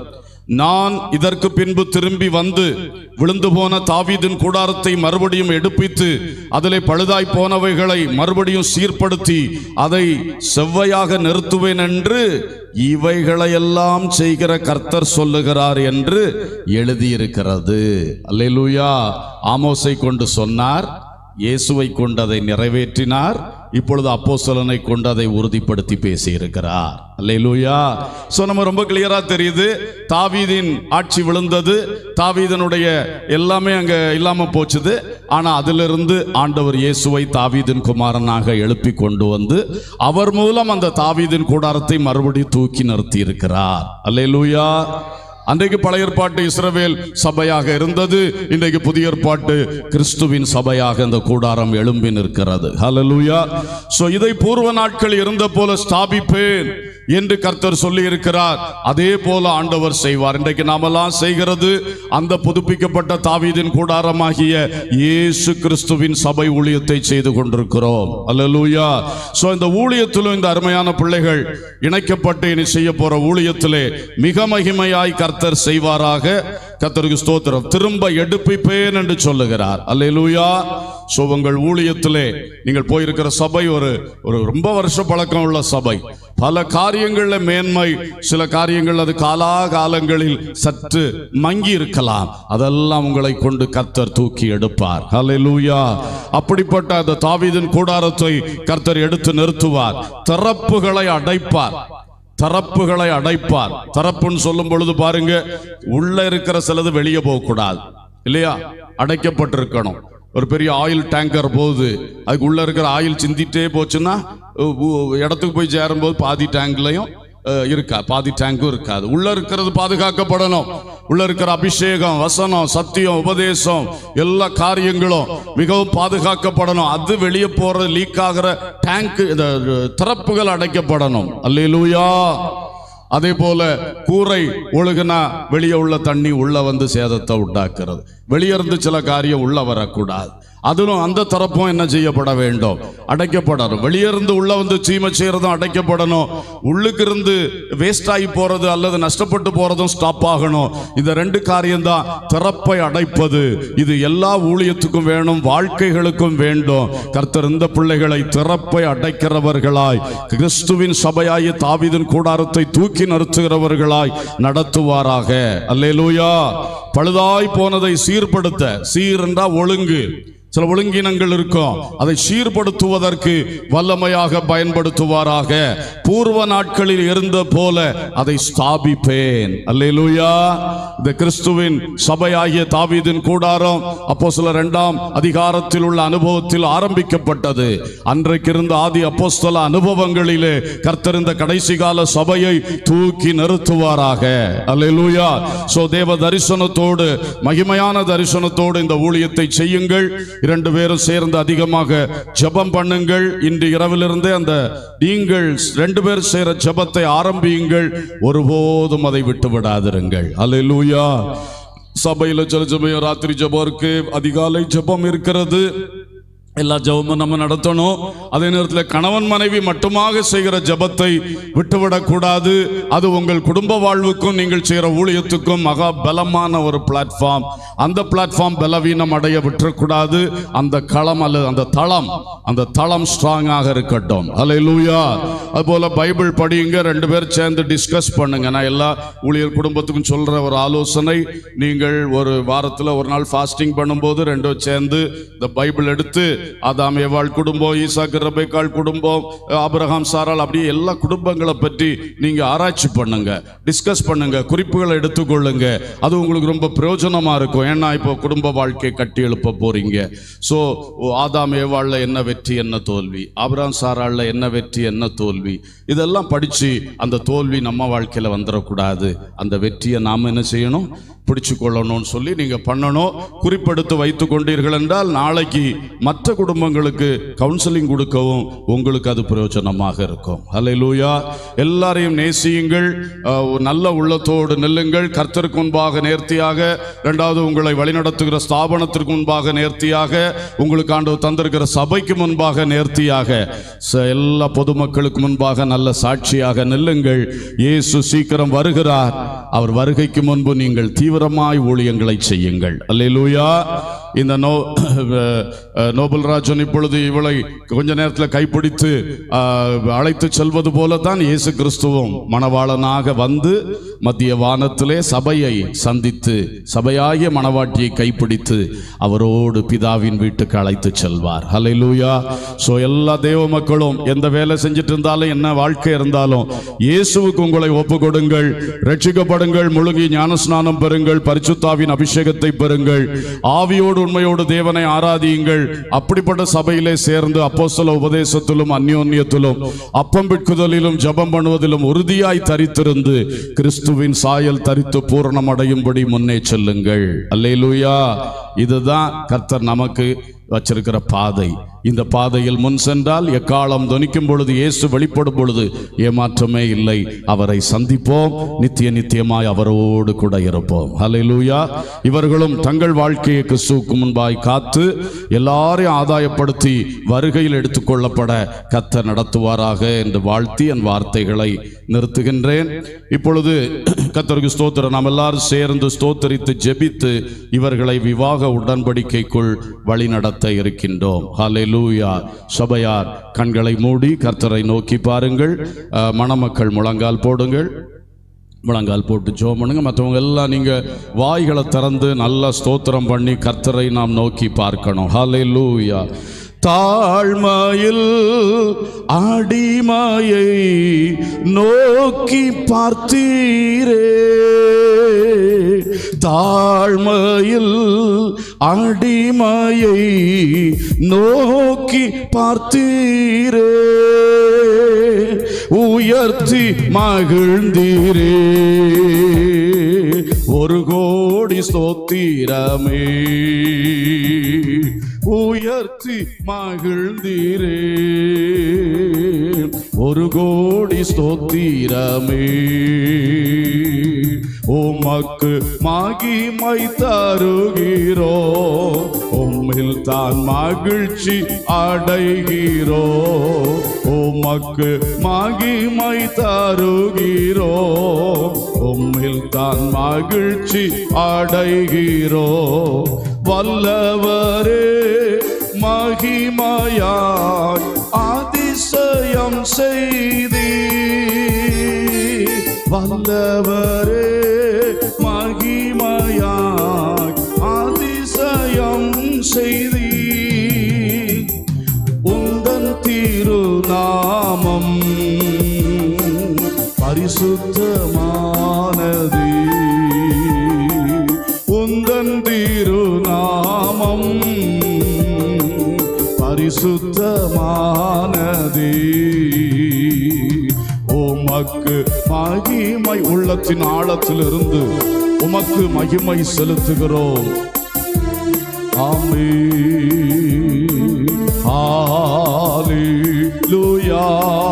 நான் இதற்கு பின்பு திரும்பி வந்து விழுந்து போன தாவீதின் கூடாரத்தை மறுபடியும் எடுப்பித்து அதிலே பழுதாய் போனவைகளை மறுபடியும் சீர்படுத்தி அதை செவ்வையாக நிறுத்துவேன் என்று இவைகளையெல்லாம் செய்கிற கர்த்தர் சொல்லுகிறார் என்று எழுதியிருக்கிறது. அல்லேலூயா. ஆமோஸை கொண்டு சொன்னார், இயேசுவை கொண்டு அதை நிறைவேற்றினார், இப்பொழுது அப்போஸ்தலனை கொண்டு அதை உறுதிப்படுத்தி பேசி இருக்கிறார். அல்லேலூயா. சோ நம்ம ரொம்ப கிளியரா தெரியுது, தாவீதின் ஆட்சி விழுந்தது, தாவீதனுடைய எல்லாமே அங்க இல்லாம போச்சுது. ஆனா அதிலிருந்து ஆண்டவர் இயேசுவை தாவீதின் குமாரனாக எழுப்பி கொண்டு வந்து அவர் மூலம் அந்த தாவீதின் கூடாரத்தை மறுபடியும் தூக்கி நிறுத்தி இருக்கிறார். அல்லேலூயா. அன்றைக்கு பழைய ஏற்பாட்டு இஸ்ரவேல் சபையாக இருந்தது, இன்றைக்கு புதிய ஏற்பாட்டு கிறிஸ்துவின் சபையாக இந்த கூடாரம் எழும்பி நிற்கிறது. ஹல்லேலூயா. சோ இதை பூர்வ நாட்கள் இருந்த போல ஸ்தாபிப்பேன் என்று கர்த்தர் சொல்லி இருக்கிறார். அதே போல ஆண்டவர் செய்வார். இன்றைக்கு நாமெல்லாம் செய்கிறது அந்த புதுப்பிக்கப்பட்ட தாவீதின் கூடாரமாகிய இயேசு கிறிஸ்துவின் சபை ஊழியத்தை செய்து கொண்டிருக்கிறோம். அல்லேலூயா. சோ இந்த ஊழியத்திலும் இந்த அருமையான பிள்ளைகள் இணைக்கப்பட்டு இனி செய்ய போற ஊழியத்திலே மிக மகிமையாய் கர்த்தர் செய்வாராக. கர்த்தருக்கு ஸ்தோத்திரம். திரும்ப எடுப்பிப்பேன் என்று சொல்லுகிறார். அல்லேலூயா. சோ உங்கள் ஊழியத்திலே நீங்கள் போயிருக்கிற சபை ஒரு ஒரு ரொம்ப வருஷ பழக்கம் உள்ள சபை. பல காரியங்கள்ல மேன்மை, சில காரியங்கள் அது காலாகாலங்களில் சற்று மங்கி இருக்கலாம். அதெல்லாம் உங்களை கொண்டு கர்த்தர் தூக்கி எடுப்பார். ஹல்லேலூயா. அப்படிப்பட்ட அந்த தாவீதின் கூடாரத்தை கர்த்தர் எடுத்து நிறுத்துவார். திறப்புகளை அடைப்பார். தரப்புகளை அடைப்பார். தரப்புன்னு சொல்லும் பொழுது பாருங்க, உள்ள இருக்கிற சிலது வெளியே போக கூடாது இல்லையா? அடைக்கப்பட்டிருக்கணும். ஒரு பெரிய ஆயில் டேங்கர் போகுது, அதுக்கு உள்ள இருக்கிற ஆயில் சிந்திட்டே போச்சுன்னா இடத்துக்கு போய் சேரும்போது பாதி டேங்க்லையும் இருக்கா, பாதி டேங்கும் இருக்காது. உள்ள இருக்கிறது பாதுகாக்கப்படணும். உள்ள இருக்கிற அபிஷேகம், வசனம், சத்தியம், உபதேசம், எல்லா காரியங்களும் மிகவும் பாதுகாக்கப்படணும். அது வெளியே போற லீக் ஆகிற டேங்க், இந்த திறப்புகள் அடைக்கப்படணும். அல்லேலூயா. அதே போல கூரை ஒழுகுனா வெளியே உள்ள தண்ணி உள்ள வந்து சேதத்தை உண்டாக்குறது. வெளியே இருந்து சில காரியம் உள்ள வரக்கூடாது. அதிலும் அந்த தரப்பும் என்ன செய்யப்பட வேண்டும்? அடைக்கப்படணும். வெளியே இருந்து உள்ள வந்து சீமை செய்யறதும் அடைக்கப்படணும். உள்ளுக்கு இருந்து வேஸ்ட் ஆகி போறது அல்லது நஷ்டப்பட்டு போறதும் ஸ்டாப் ஆகணும். இந்த ரெண்டு காரியம்தான் திறப்பை அடைப்பது. இது எல்லா ஊழியத்துக்கும் வேணும், வாழ்க்கைகளுக்கும் வேண்டும். கர்த்தர் இந்த பிள்ளைகளை திறப்பை அடைக்கிறவர்களாய், கிறிஸ்துவின் சபையாகிய தாவீதின் கூடாரத்தை தூக்கி நிறுத்துகிறவர்களாய் நடத்துவாராக. அல்லேலூயா. பழுதாய் போனதை சீர்படுத்த, சீர் என்றா ஒழுங்கு, சில ஒழுங்கினங்கள் இருக்கும், அதை சீர்படுத்துவதற்கு வல்லமையாக பயன்படுத்துவாராக. பூர்வ நாட்களில் இருந்த போல அதை ஸ்தாபிப்பேன். அல்லேலூயா. இந்த கிறிஸ்துவின் சபையாகிய தாவீதின் கூடாரம் அப்போஸ்தலர் இரண்டாம் அதிகாரத்தில் உள்ள அனுபவத்தில் ஆரம்பிக்கப்பட்டது. அன்றைக்கு இருந்த ஆதி அப்போஸ்தல அனுபவங்களிலே கர்த்தர் இந்த கடைசி கால சபையை தூக்கி நிறுத்துவாராக. அல்லேலூயா. சோ தேவ தரிசனத்தோடு, மகிமையான தரிசனத்தோடு இந்த ஊழியத்தை செய்யுங்கள். இரண்டு பேரும் சேர்ந்து அதிகமாக ஜெபம் பண்ணுங்கள். இன்று இரவிலிருந்தே அந்த நீங்கள் ரெண்டு பேர் சேர ஜெபத்தை ஆரம்பியுங்கள். ஒருபோதும் அதை விட்டு விடாதிருங்கள். அல்லேலூயா. சபையில சில சமயம் ராத்திரி ஜெபம் இருக்கு, அதிகாலை ஜெபம் இருக்கிறது. எல்லா ஜெபமும் நம்ம நடத்தணும். அதே நேரத்தில் கணவன் மனைவி மட்டுமாக செய்கிற ஜெபத்தை விட்டுவிடக் கூடாது. அது உங்கள் குடும்ப வாழ்வுக்கும் நீங்கள் செய்கிற ஊழியத்துக்கும் மகா பலமான ஒரு பிளாட்ஃபார்ம். அந்த பிளாட்ஃபார்ம் பலவீனம் அடைய விட்டுறக்கூடாது. அந்த களம் அல்லது அந்த தளம், அந்த தளம் ஸ்ட்ராங்காக இருக்கட்டும். அல்லேலூயா. அதுபோல பைபிள் படியுங்க, ரெண்டு பேர் சேர்ந்து டிஸ்கஸ் பண்ணுங்க. நான் எல்லா ஊழியர் குடும்பத்துக்கும் சொல்ற ஒரு ஆலோசனை, நீங்கள் ஒரு வாரத்தில் ஒரு நாள் ஃபாஸ்டிங் பண்ணும்போது ரெண்டு சேர்ந்து இந்த பைபிள் எடுத்து ஆதாம் ஏவாள் குடும்பம், ஈசாக்கு ரெபெக்காள் குடும்பம், ஆபிரகாம் சாராள், அப்படியே எல்லா குடும்பங்களை பற்றி நீங்க ஆராய்ச்சி பண்ணுங்க, டிஸ்கஸ் பண்ணுங்க, குறிப்புகளை எடுத்துக்கொள்ளுங்க. அது உங்களுக்கு ரொம்ப பிரயோஜனமா இருக்கும். ஏன்னா இப்போ குடும்ப வாழ்க்கையை கட்டி எழுப்ப போறீங்க. ஸோ ஆதாம் ஏவாள்ல என்ன வெற்றி, என்ன தோல்வி, ஆபிரகாம் சாராள்ல என்ன வெற்றி, என்ன தோல்வி, இதெல்லாம் படிச்சு அந்த தோல்வி நம்ம வாழ்க்கையில வந்துடக்கூடாது. அந்த வெற்றியை நாம என்ன செய்யணும்? பிடிச்சு கொள்ளணும்னு சொல்லி நீங்க பண்ணணும். குறிப்பெடுத்து வைத்து கொண்டீர்கள் என்றால் நாளைக்கு மற்ற குடும்பங்களுக்கு கவுன்சிலிங் கொடுக்கவும் உங்களுக்கு அது பிரயோஜனமாக இருக்கும். ஹல்லேலூயா. எல்லாரையும் நேசியுங்கள், நல்ல உள்ளத்தோடு நில்லுங்கள். கர்த்தருக்கு முன்பாக நேர்த்தியாக, இரண்டாவது உங்களை வழிநடத்துகிற ஸ்தாபனத்திற்கு முன்பாக நேர்த்தியாக, உங்களுக்கு ஆண்டவர் தந்திருக்கிற சபைக்கு முன்பாக நேர்த்தியாக, எல்லா பொதுமக்களுக்கு முன்பாக நல்ல சாட்சியாக நில்லுங்கள். இயேசு சீக்கிரம் வருகிறார். அவர் வருகைக்கு முன்பு நீங்கள் தீவிரமாய் ஊழியங்களை செய்யுங்கள். அல்லேலூயா. இந்த நோ நோபல்ராஜன் இப்பொழுது இவளை கொஞ்ச நேரத்தில் கைப்பிடித்து அழைத்து செல்வது போல தான் இயேசு கிறிஸ்துவும் மணவாளனாக வந்து மத்திய வானத்திலே சபையை சந்தித்து சபையாகிய மணவாட்டியை கைப்பிடித்து அவரோடு பிதாவின் வீட்டுக்கு அழைத்து செல்வார். ஹல்லேலூயா. ஸோ எல்லா தேவ மக்களும் எந்த வேலை செஞ்சுட்டு இருந்தாலும் என்ன வாழ்க்கை இருந்தாலும் இயேசுவுக்கு உங்களை ஒப்பு கொடுங்கள். ரட்சிக்கப்படுங்கள், முழுகி ஞானஸ்நானம் பெறுங்கள், பரிசுத்தாவின் அபிஷேகத்தை பெறுங்கள், ஆவியோடு உண்மையோடு தேவனை ஆராதியுங்கள். அப்படிப்பட்ட சபையிலே சேர்ந்து அப்போஸ்தல உபதேசத்திலும் அந்யோன்யத்திலும் அப்பம் பிட்குதலிலும் ஜெபம் பண்ணுவதிலும் உறுதியாய் தரித்திருந்து கிறிஸ்துவின் சாயல் தரித்து பூரணம் அடையும்படி முன்னே செல்லுங்கள். அல்லேலூயா. இதுதான் கர்த்தர் நமக்கு வச்சிருக்கிற பாதை. இந்த பாதையில் முன் சென்றால் எக்காலம் தொனிக்கும் பொழுது, இயேசு வெளிப்படும் பொழுது ஏமாற்றமே இல்லை. அவரை சந்திப்போம், நித்திய நித்தியமாய் அவரோடு கூட இருப்போம். ஹல்லேலூயா. இவர்களும் தங்கள் வாழ்க்கையை கிறிஸ்துவுக்கு முன்பாய் காத்து எல்லாரையும் ஆதாயப்படுத்தி வருகையில் எடுத்துக்கொள்ளப்பட கர்த்தர் நடத்துவாராக என்று வாழ்த்தி என் வார்த்தைகளை நிறுத்துகின்றேன். இப்பொழுது கர்த்தருக்கு ஸ்தோத்திரம். நாம் எல்லாரும் சேர்ந்து ஸ்தோத்தரித்து ஜெபித்து இவர்களை விவாக உடன்படிக்கைக்குள் வழி நடத்த இருக்கின்றோம். ஹல்லேலூயா. சபையார் கண்களை மூடி கர்த்தரை நோக்கி பாருங்கள். மணமக்கள் முழங்கால் போடுங்கள். முழங்கால் போட்டு ஜெபம் பண்ணுங்க. மற்றவங்க எல்லாம் நீங்க வாய்களை திறந்து நல்ல ஸ்தோத்திரம் பண்ணி கர்த்தரை நாம் நோக்கி பார்க்கணும். ஹல்லேலூயா. தாழ்மையில் அடிமையை நோக்கி பார்த்தீரே, தாழ்மையில் அடிமையை நோக்கி பார்த்தீரே, உயர்த்தி மகிழ்ந்தீரே, ஒரு கோடி ஸ்தோத்திரமே, உயர்த்தி மகிழ்ந்தீரே, ஒரு கோடி ஸ்தோத்திரமே, உமக்கு மகிமை தருகிறோ, உம்மில் தான் மகிழ்ச்சி அடைகிறோ, உமக்கு மகிமை தருகிறோ, உம்மில் தான் மகிழ்ச்சி அடைகிறோ, வல்லவரே மகிமையாய் அதிசயம் செய்தி, வல்லவரே மகிமையாய் அதிசயம் செய்தி, உந்தன் திருநாமம் பரிசுத்தமானது, உந்தன் திருநாமம் பரிசுத்தமானது, உமக்கு மகிமை, உள்ளத்தின் ஆழத்திலிருந்து உமக்கு மகிமை செலுத்துகிறோம். ஆமென். ஹல்லேலூயா.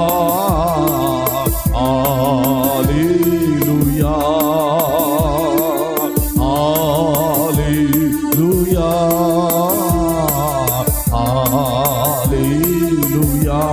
ஹல்லேலூயா. ஹல்லேலூயா. ஹல்லேலூயா.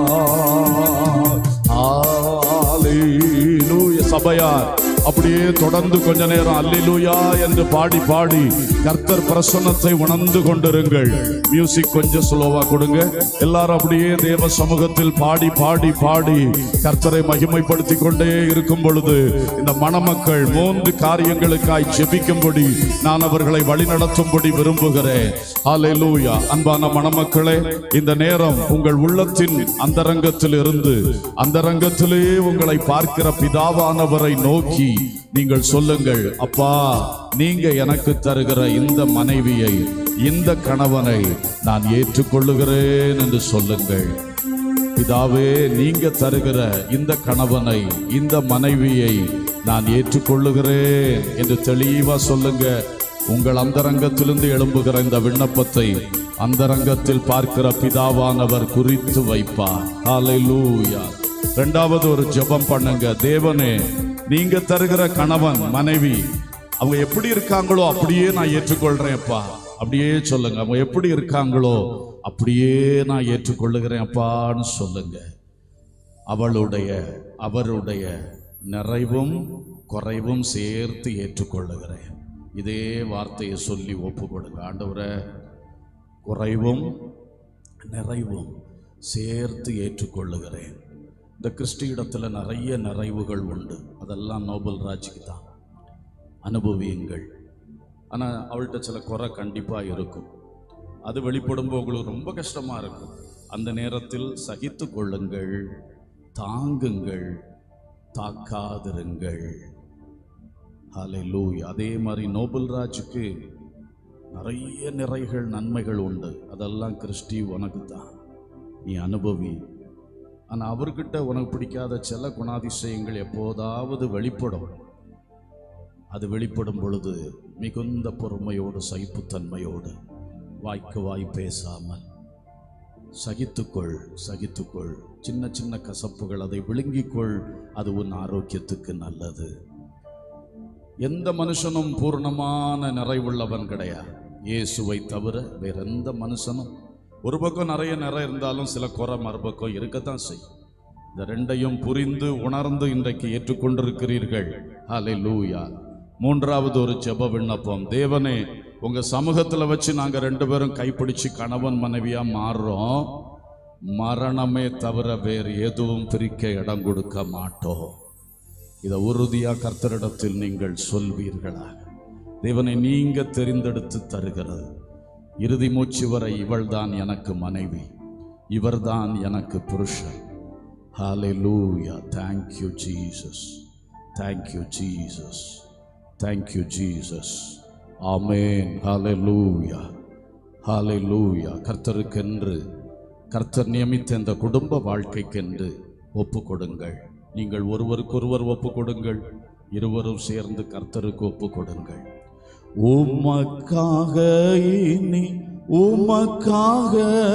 ஹல்லேலூயா. சபையார் அப்படியே தொடர்ந்து கொஞ்ச நேரம் அல்லேலூயா என்று பாடி பாடி கர்த்தர் பிரசன்னத்தை உணர்ந்து கொண்டிருங்கள். மியூசிக் கொஞ்சம் ஸ்லோவா கொடுங்க. எல்லாரும் அப்படியே தேவ சமூகத்தில் பாடி பாடி பாடி கர்த்தரை மகிமைப்படுத்தி கொண்டே இருக்கும் பொழுது இந்த மணமக்கள் மூன்று காரியங்களுக்காய் ஜெபிக்கும்படி நான் அவர்களை வழிநடத்தும்படி விரும்புகிறேன். அல்லேலூயா. அன்பான மணமக்களே, இந்த நேரம் உங்கள் உள்ளத்தின் அந்தரங்கத்தில் இருந்து அந்தரங்கத்திலே உங்களை பார்க்கிற பிதாவானவரை நோக்கி நீங்கள் சொல்லுங்கள், அப்பா, நீங்க எனக்கு தருகிற இந்த மனைவியை, இந்த கணவனை நான் ஏற்றுக்கொள்ளுகிறேன் என்று சொல்லுங்கள். பிதாவே, நீங்க தருகிற இந்த கணவனை, இந்த மனைவியை நான் ஏற்றுக்கொள்ளுகிறேன் என்று தெளிவா சொல்லுங்க. உங்கள் அந்தரங்கத்திலிருந்து எழும்புகிற இந்த விண்ணப்பத்தை அந்தரங்கத்தில் பார்க்கிற பிதாவானவர் குறித்து வைப்பார். ஹல்லேலூயா. இரண்டாவது ஒரு ஜெபம் பண்ணுங்க. தேவனே, நீங்க தருகிற கணவன் மனைவி அவங்க எப்படி இருக்காங்களோ அப்படியே நான் ஏற்றுக்கொள்றேன்ப்பா. அப்படியே சொல்லுங்க. அவங்க எப்படி இருக்காங்களோ அப்படியே நான் ஏற்றுக்கொள்ளுகிறேன் அப்பான்னு சொல்லுங்க. அவளுடைய அவருடைய நிறைவும் குறைவும் சேர்த்து ஏற்றுக்கொள்ளுகிறேன். இதே வார்த்தையை சொல்லி ஒப்பு கொடுங்க. ஆண்டவரே, குறைவும் நிறைவும் சேர்த்து ஏற்றுக்கொள்ளுகிறேன். இந்த கிறிஸ்டி இடத்துல நிறைய நிறைவுகள் உண்டு. அதெல்லாம் நோபல் ராஜுக்கு தான். அனுபவியுங்கள். ஆனால் அவள்கிட்ட சில குறை கண்டிப்பாக இருக்கும். அது வெளிப்படும்போது உங்களுக்கு ரொம்ப கஷ்டமாக இருக்கும். அந்த நேரத்தில் சகித்து கொள்ளுங்கள், தாங்குங்கள், தாக்காதிருங்கள். ஹல்லேலூயா. அதே மாதிரி நோபல் ராஜுக்கு நிறைய நிறைகள் நன்மைகள் உண்டு. அதெல்லாம் கிறிஸ்டி உனக்கு தான், நீ அனுபவி. ஆனால் அவர்கிட்ட உனக்கு பிடிக்காத சில குணாதிசயங்கள் எப்போதாவது வெளிப்படும். அது வெளிப்படும் பொழுது மிகுந்த பொறுமையோடு சகிப்புத்தன்மையோடு வாய்க்கு வாய் பேசாமல் சகித்துக்கொள் சகித்துக்கொள். சின்ன சின்ன கசப்புகள், அதை விழுங்கிக்கொள். அது உன் ஆரோக்கியத்துக்கு நல்லது. எந்த மனுஷனும் பூர்ணமான நிறைவுள்ளவன் கிடையாது, இயேசுவை தவிர வேற எந்த மனுஷனும். ஒரு பக்கம் நிறைய நிறை இருந்தாலும் சில குறை மறுபக்கம் இருக்கத்தான் செய்யும். இந்த ரெண்டையும் புரிந்து உணர்ந்து இன்றைக்கு ஏற்றுக்கொண்டிருக்கிறீர்கள். ஹல்லேலூயா. மூன்றாவது ஒரு ஜெப விண்ணப்பம். தேவனே, உங்க சமூகத்துல வச்சு நாங்க ரெண்டு பேரும் கைப்பிடிச்சு கணவன் மனைவியா மாறுறோம். மரணமே தவிர வேறு எதுவும் பிரிக்க இடம் கொடுக்க மாட்டோம். இதை உறுதியா கர்த்தரிடத்தில் நீங்கள் சொல்வீர்களாக. தேவனை நீங்க தெரிந்தெடுத்து தருகிறது. இறுதி மூச்சு வரை இவள்தான் எனக்கு மனைவி, இவர்தான் எனக்கு புருஷன். ஹல்லேலூயா. Thank you Jesus. Thank you Jesus. Thank you Jesus. ஆமென். ஹல்லேலூயா. ஹல்லேலூயா. கர்த்தருக்கென்று கர்த்தர் நியமித்த இந்த குடும்ப வாழ்க்கைக்கென்று ஒப்பு கொடுங்கள். நீங்கள் ஒருவருக்கொருவர் ஒப்பு கொடுங்கள். இருவரும் சேர்ந்து கர்த்தருக்கு ஒப்பு கொடுங்கள். உமக்காக இனி உமக்காக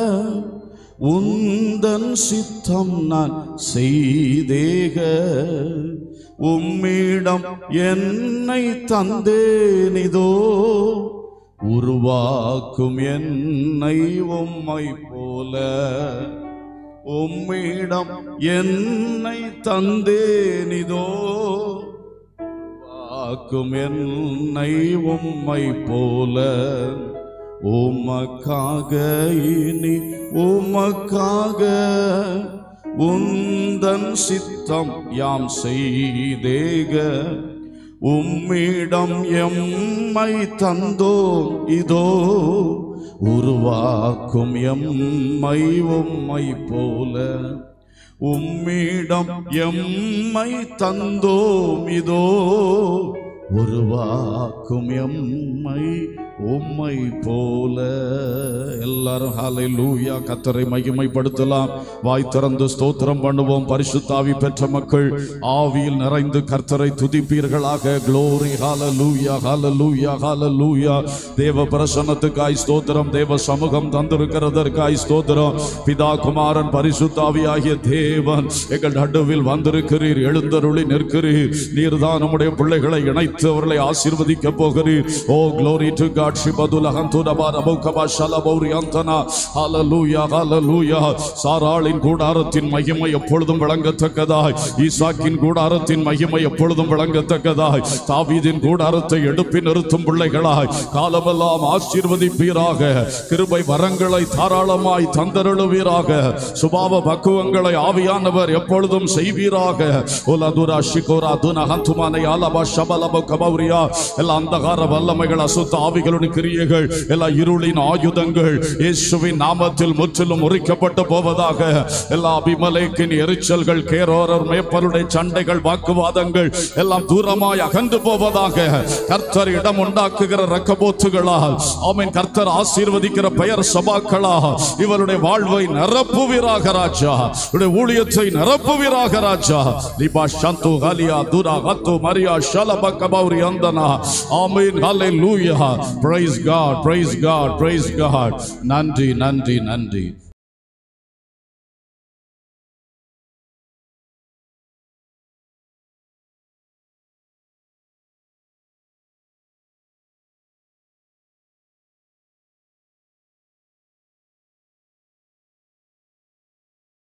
உந்தன் சித்தம் நான் செய்தேக. உம்மிடம் என்னை தந்தேனிதோ. உருவாக்கும் என்னை உம்மை போல. உம்மிடம் என்னை தந்தேனிதோ. உருவாக்கும் என்னை உம்மை போல. உமக்காக இனி உமக்காக உந்தன் சித்தம் யாம் செய்தேக. உம்மிடம் எம்மை தந்தோம் இதோ. உருவாக்கும் எம்மை உம்மை போல. உம்மிடம் எம்மை தந்தோம் இதோ. உருவாக்கும் எம்மை உம்மை போல. எல்லாரும் ஹல்லேலூயா. கர்த்தரை மகிமைப்படுத்தலாம். வாய் திறந்து ஸ்தோத்திரம் பண்ணுவோம். பரிசுத்த ஆவி பெற்ற மக்கள் ஆவியில் நிறைந்து கர்த்தரை துதிப்பீர்களாக. க்ளோரி. ஹல்லேலூயா, ஹல்லேலூயா, ஹல்லேலூயா. தேவ பிரசன்னத்துக்காய் ஸ்தோத்திரம். தேவ சமூகம் தந்திருக்கிறதற்காய் ஸ்தோத்திரம். பிதா குமாரன் பரிசுத்த ஆவி ஆகிய தேவன் எங்கள் நடுவில் வந்திருக்கிறீர். எழுந்தருளி நிற்கிறீர். நீர்தான் நம்முடைய பிள்ளைகளை இணைத்து அவர்களை ஆசீர்வதிக்க போகிறீர். Oh glory to God. சாராளின் கூடாரத்தின் மகிமை எப்பொழுதும் விளங்கத்தக்கதாய், ஈசாக்கின் கூடாரத்தின் மகிமை எப்பொழுதும் விளங்கத்தக்கதாய், தாவீதின் கூடாரத்தை எடுப்பி நிறுத்தும் பிள்ளைகளாய் காலமெல்லாம் ஆசீர்வதிப்பீராக. கிருபை வரங்களை தாராளமாய் தந்தருளுவீராக. சுபாவ பக்குவங்களை ஆவியானவர் எப்பொழுதும் செய்வீராக. உலதுரா ஷிகோரா துனஹந்துமானை ஆலபா ஷபலப கபௌரியா எல்லா அந்தகார வல்லமைகள் அசுத்த ஆவிகளின் கிரியைகள் எல்லா இருளின் ஆயுதங்கள் இயேசுவின் நாமத்தில் முற்றிலும் முறிக்கப்பட்டு போவதாக. எல்லா அபிமலேக்கின் எரிச்சல்கள் கேரோரர் மேப்பருடைய சண்டைகள் வாக்குவாதங்கள் எல்லாம் தூரமாய் அகன்று போவதாக. கர்த்தர் இடம் உண்டாக்குகிற ரக்கபோத்துகளால் ஆமென் கர்த்தர் ஆசீர்வதிக்கிற பெயர் சபாக்களால் இவருடைய வாழ்வை நிரப்புவீராக ராஜா. இவருடைய ஊழியத்தை நிரப்புவீராக ராஜா. லிபா ஷந்து ஹலியா துரா ஹத்து மரியா ஷலப கபௌரி அந்தனா. ஆமென் ஹalleluya. Praise God, praise God, praise God. நன்றி நன்றி நன்றி.